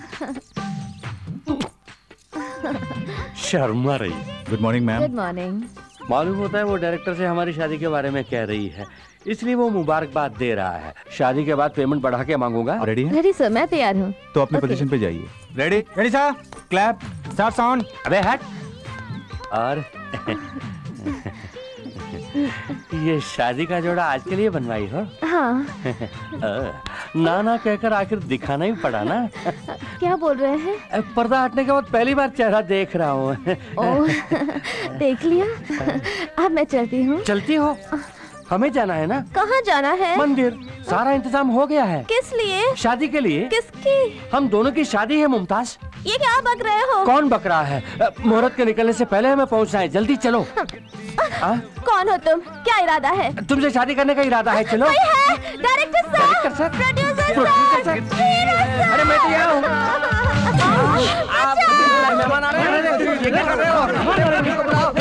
S11: शर्मा रही।
S5: Good morning ma'am.
S15: Good morning.
S11: मालूम होता है वो डायरेक्टर से हमारी शादी के बारे में कह रही है, इसलिए वो मुबारकबाद दे रहा है। शादी के बाद पेमेंट बढ़ा के मांगूंगा।
S5: रेडी है?
S15: रेडी सर, मैं तैयार हूँ।
S5: तो अपने पोजीशन पे जाइए। Ready?
S12: Ready sir. Clap, start sound.
S11: अबे हट। और ये शादी का जोड़ा आज के लिए बनवाई हो?
S15: हाँ।
S11: ना ना कहकर आखिर दिखाना ही पड़ा ना।
S15: क्या बोल रहे हैं?
S11: पर्दा हटने के बाद पहली बार चेहरा देख रहा हूँ।
S15: देख लिया। अब मैं चलती हूँ।
S11: चलती हो? हमें जाना है ना।
S15: कहाँ जाना है?
S11: मंदिर। सारा इंतजाम हो गया है।
S15: किस लिए?
S11: शादी के लिए।
S15: किसकी?
S11: हम दोनों की शादी है मुमताज।
S15: ये क्या बक रहे हो?
S11: कौन बक रहा है? मुहूर्त के निकलने से पहले हमें पहुंचना है, जल्दी चलो।
S15: कौन हो तुम? क्या इरादा है?
S11: तुमसे शादी करने का इरादा है, चलो।
S15: कोई है? डायरेक्टर साहब, प्रोड्यूसर साहब।
S11: अरे मैं तो यहाँ हूँ। मेहमान आ रहे हैं। ये क्या कर रहे हो?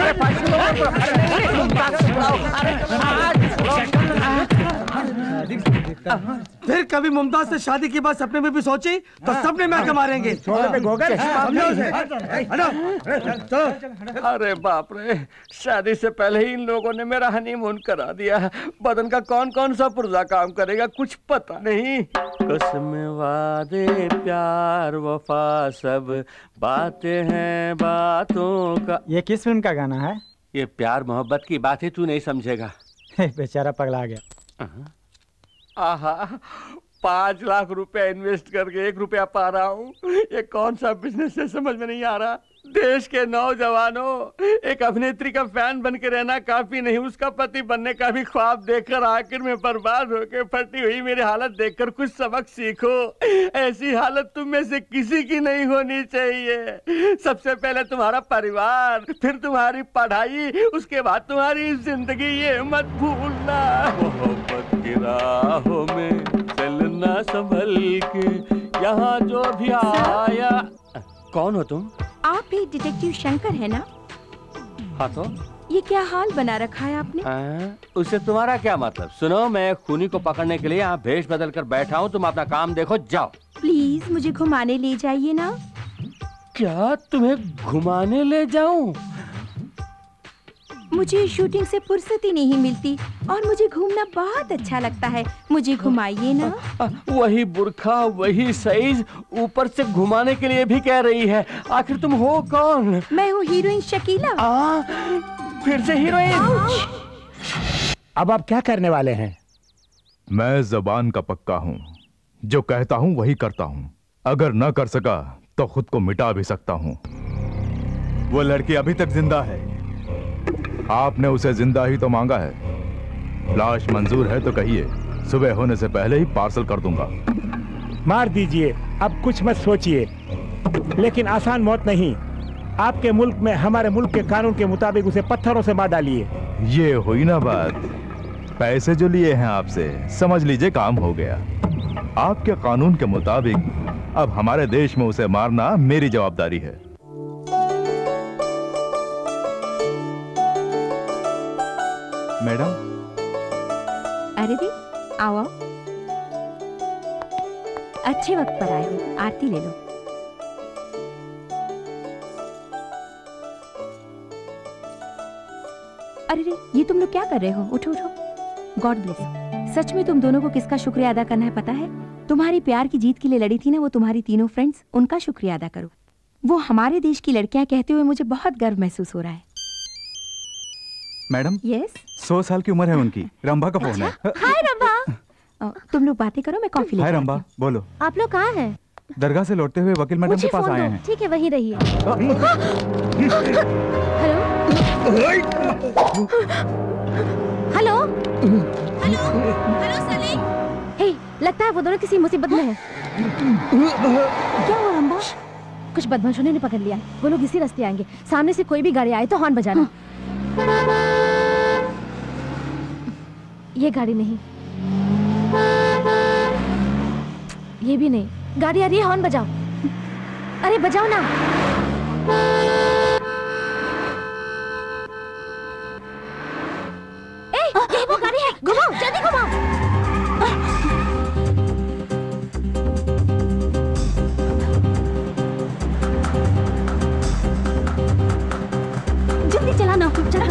S2: फिर कभी मुमताज से शादी की बात सपने में भी सोची तो सपने में आके मारेंगे।
S11: अरे बाप रे, शादी से पहले ही इन लोगों ने मेरा हनीमून करा दिया। बदन का कौन कौन सा पुर्जा काम करेगा कुछ पता नहीं। कसम वादे प्यार वफा सब बातें हैं बातों का।
S12: ये किस फिल्म का गाना है?
S11: ये प्यार मोहब्बत की बात है, तू नहीं समझेगा।
S12: बेचारा पगला गया।
S11: आहा, 5 लाख रुपए इन्वेस्ट करके 1 रुपया पा रहा हूँ। ये कौन सा बिजनेस है समझ में नहीं आ रहा। देश के नौजवानों, एक अभिनेत्री का फैन बन के रहना काफी नहीं, उसका पति बनने का भी ख्वाब देखकर आखिर में बर्बाद होके फटी हुई मेरी हालत देखकर कुछ सबक सीखो। ऐसी हालत तुम में से किसी की नहीं होनी चाहिए। सबसे पहले तुम्हारा परिवार, फिर तुम्हारी पढ़ाई, उसके बाद तुम्हारी जिंदगी, ये मत भूलना। मोहब्बत की राहों में चलना संभल के, यहाँ जो भी आया। कौन हो तुम?
S7: आप भी डिटेक्टिव शंकर है ना?
S11: हाँ तो
S7: ये क्या हाल बना रखा है आपने?
S11: उससे तुम्हारा क्या मतलब? सुनो, मैं खूनी को पकड़ने के लिए यहाँ भेष बदल कर बैठा हूँ, तुम अपना काम देखो, जाओ।
S7: प्लीज मुझे घुमाने ले जाइए ना।
S11: क्या तुम्हें घुमाने ले जाऊं?
S7: मुझे शूटिंग से फुर्सत ही नहीं मिलती और मुझे घूमना बहुत अच्छा लगता है, मुझे घुमाइए ना।
S11: वही बुर्खा, वही साइज, ऊपर से घुमाने के लिए भी कह रही है। आखिर तुम हो कौन?
S7: मैं हूँ हीरोइन शकीला।
S11: फिर से हीरोइन?
S8: अब आप क्या करने वाले हैं?
S13: मैं जबान का पक्का हूँ, जो कहता हूँ वही करता हूँ। अगर न कर सका तो खुद को मिटा भी सकता हूँ।
S5: वो लड़की अभी तक जिंदा है।
S13: आपने उसे जिंदा ही तो मांगा है। लाश मंजूर है तो कहिए, सुबह होने से पहले ही पार्सल कर दूंगा।
S8: मार दीजिए, अब कुछ मत सोचिए, लेकिन आसान मौत नहीं। आपके मुल्क में हमारे मुल्क के कानून के मुताबिक उसे पत्थरों से मार डालिए।
S13: ये हुई ना बात। पैसे जो लिए हैं आपसे, समझ लीजिए काम हो गया। आपके कानून के मुताबिक अब हमारे देश में उसे मारना मेरी जवाबदारी है।
S5: मैडम।
S7: अरे दी, आओ आओ। अच्छे वक्त पर आए हो, आरती ले लो। अरे रे, ये तुम लोग क्या कर रहे हो? उठो उठो। God bless. सच में तुम दोनों को किसका शुक्रिया अदा करना है पता है? तुम्हारी प्यार की जीत के लिए लड़ी थी ना वो तुम्हारी तीनों फ्रेंड्स, उनका शुक्रिया अदा करो। वो हमारे देश की लड़कियां कहते हुए मुझे बहुत गर्व महसूस हो रहा है।
S5: मैडम।
S7: यस।
S5: 100 साल की उम्र है उनकी। रंभा का फोन है।
S15: हाय रंभा।
S7: तुम लोग बातें करो, मैं कॉफी लेकर
S5: हाय रंभा, बोलो।
S15: आप लोग कहाँ हैं?
S5: दरगाह से लौटते हुए वकील मैडम के पास आए हैं।
S15: ठीक है, वहीं रहिए। हेलो। हेलो। हे, लगता है वो दोनों किसी मुसीबत में हैं। क्या हुआ रंबा? कुछ बदमाशों ने पकड़ लिया। वो लोग इसी रास्ते आएंगे। सामने से कोई भी गाड़ी आए तो हॉर्न बजाना। ये गाड़ी नहीं, ये भी नहीं। गाड़ी आ रही है, हॉर्न बजाओ। अरे बजाओ ना। ये वो गाड़ी है, घुमाओ, जल्दी घुमाओ। जल्दी चलाना, चलो।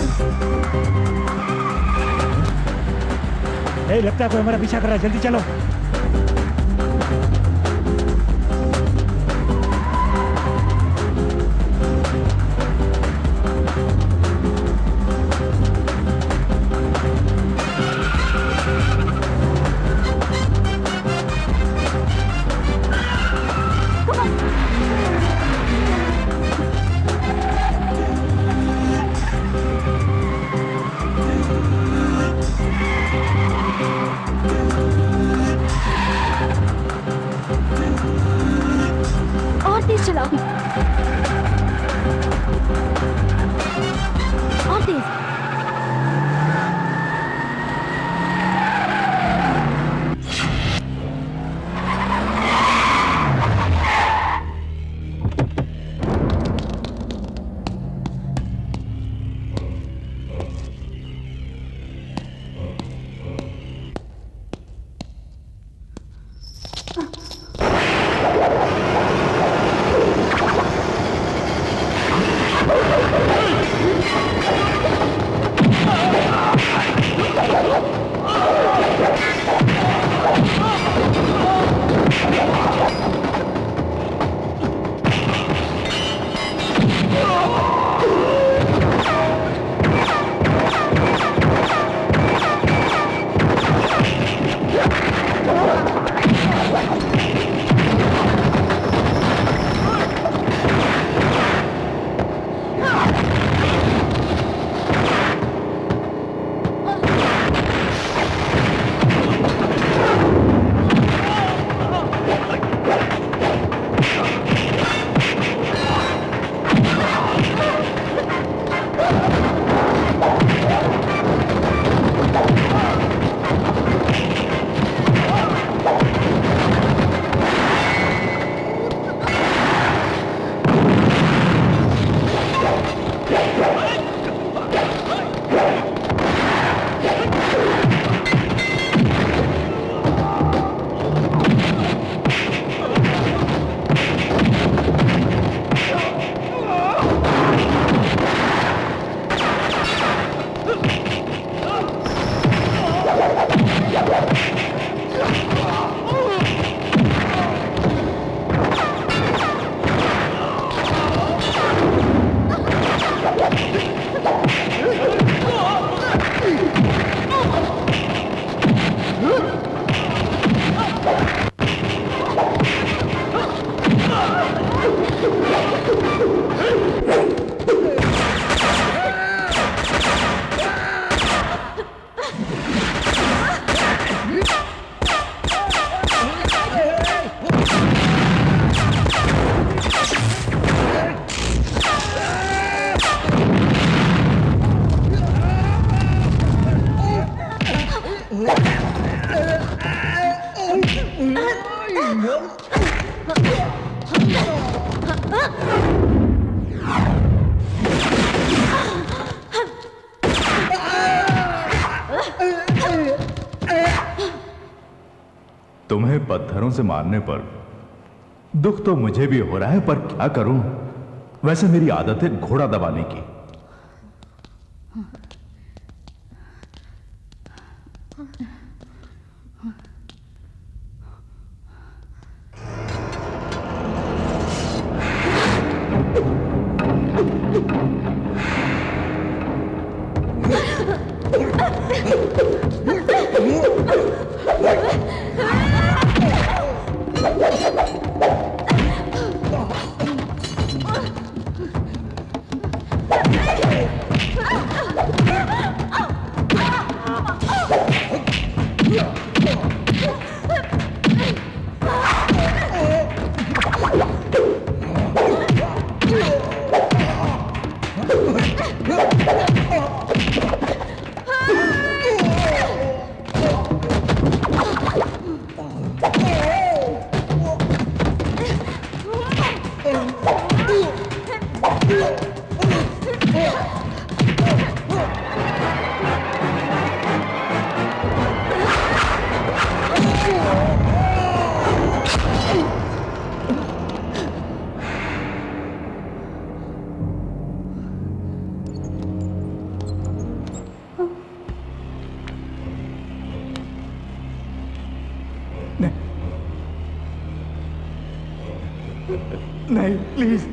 S8: लगता है कोई हमारा पीछा कर रहा है, जल्दी चलो।
S13: तुम्हें पत्थरों से मारने पर दुख तो मुझे भी हो रहा है, पर क्या करूं? वैसे मेरी आदत है घोड़ा दबाने की। नहीं प्लीज।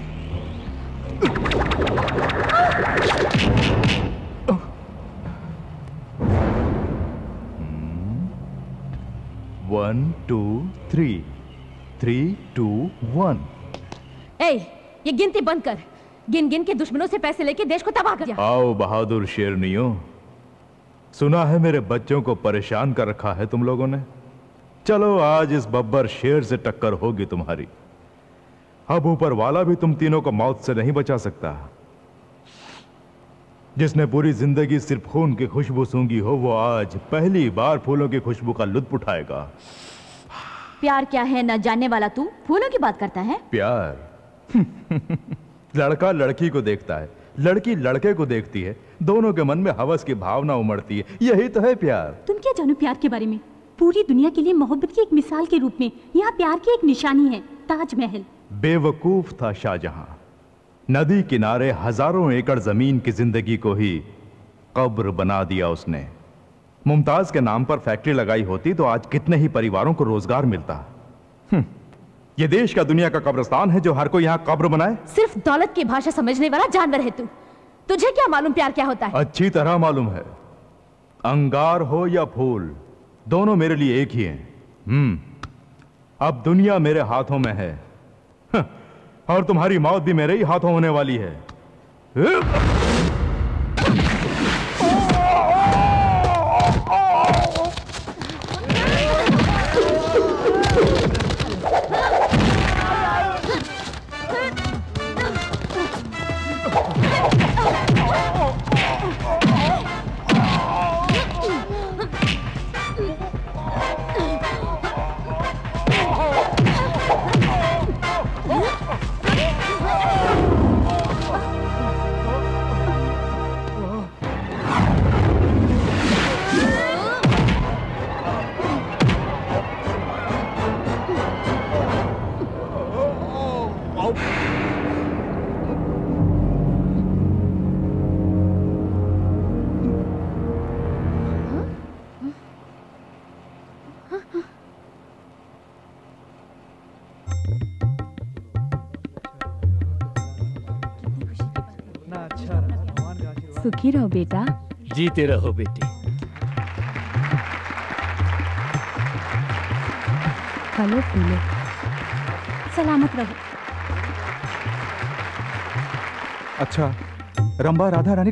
S13: One two three, 3 2 1।
S1: ए, ये गिनती बंद कर। गिन गिन के दुश्मनों से पैसे लेके देश को तबाह कर दिया।
S13: आओ बहादुर शेरनियों, सुना है मेरे बच्चों को परेशान कर रखा है तुम लोगों ने। चलो आज इस बब्बर शेर से टक्कर होगी तुम्हारी। अब ऊपर वाला भी तुम तीनों को मौत से नहीं बचा सकता। जिसने पूरी जिंदगी सिर्फ खून की खुशबू सूंघी हो, वो आज पहली बार फूलों की खुशबू का लुत्फ उठाएगा।
S3: प्यार क्या है न जानने वाला तू फूलों की बात करता है।
S13: प्यार लड़का लड़की को देखता है, लड़की लड़के को देखती है, दोनों के मन में हवस की भावना उमड़ती है। यही तो है प्यार।
S21: तुम क्या जानो प्यार के बारे में? पूरी दुनिया के लिए मोहब्बत की एक मिसाल के रूप में यहाँ प्यार की एक निशानी है, ताजमहल।
S13: बेवकूफ था शाहजहां। नदी किनारे हजारों एकड़ जमीन की जिंदगी को ही कब्र बना दिया उसने। मुमताज के नाम पर फैक्ट्री लगाई होती तो आज कितने ही परिवारों को रोजगार मिलता। ये देश का दुनिया का कब्रिस्तान है जो हर कोई यहाँ कब्र बनाए।
S1: सिर्फ दौलत की भाषा समझने वाला जानवर है तू। तुझे क्या मालूम प्यार क्या होता है?
S13: अच्छी तरह मालूम है। अंगार हो या फूल, दोनों मेरे लिए एक ही हैं। अब दुनिया मेरे हाथों में है और तुम्हारी मौत भी मेरे ही हाथों होने वाली है।
S14: सुखी रहो बेटा।
S11: जीते रहो बेटी।
S14: फलो फूलो,
S21: सलामत रहो।
S6: अच्छा, रंभा राधा रानी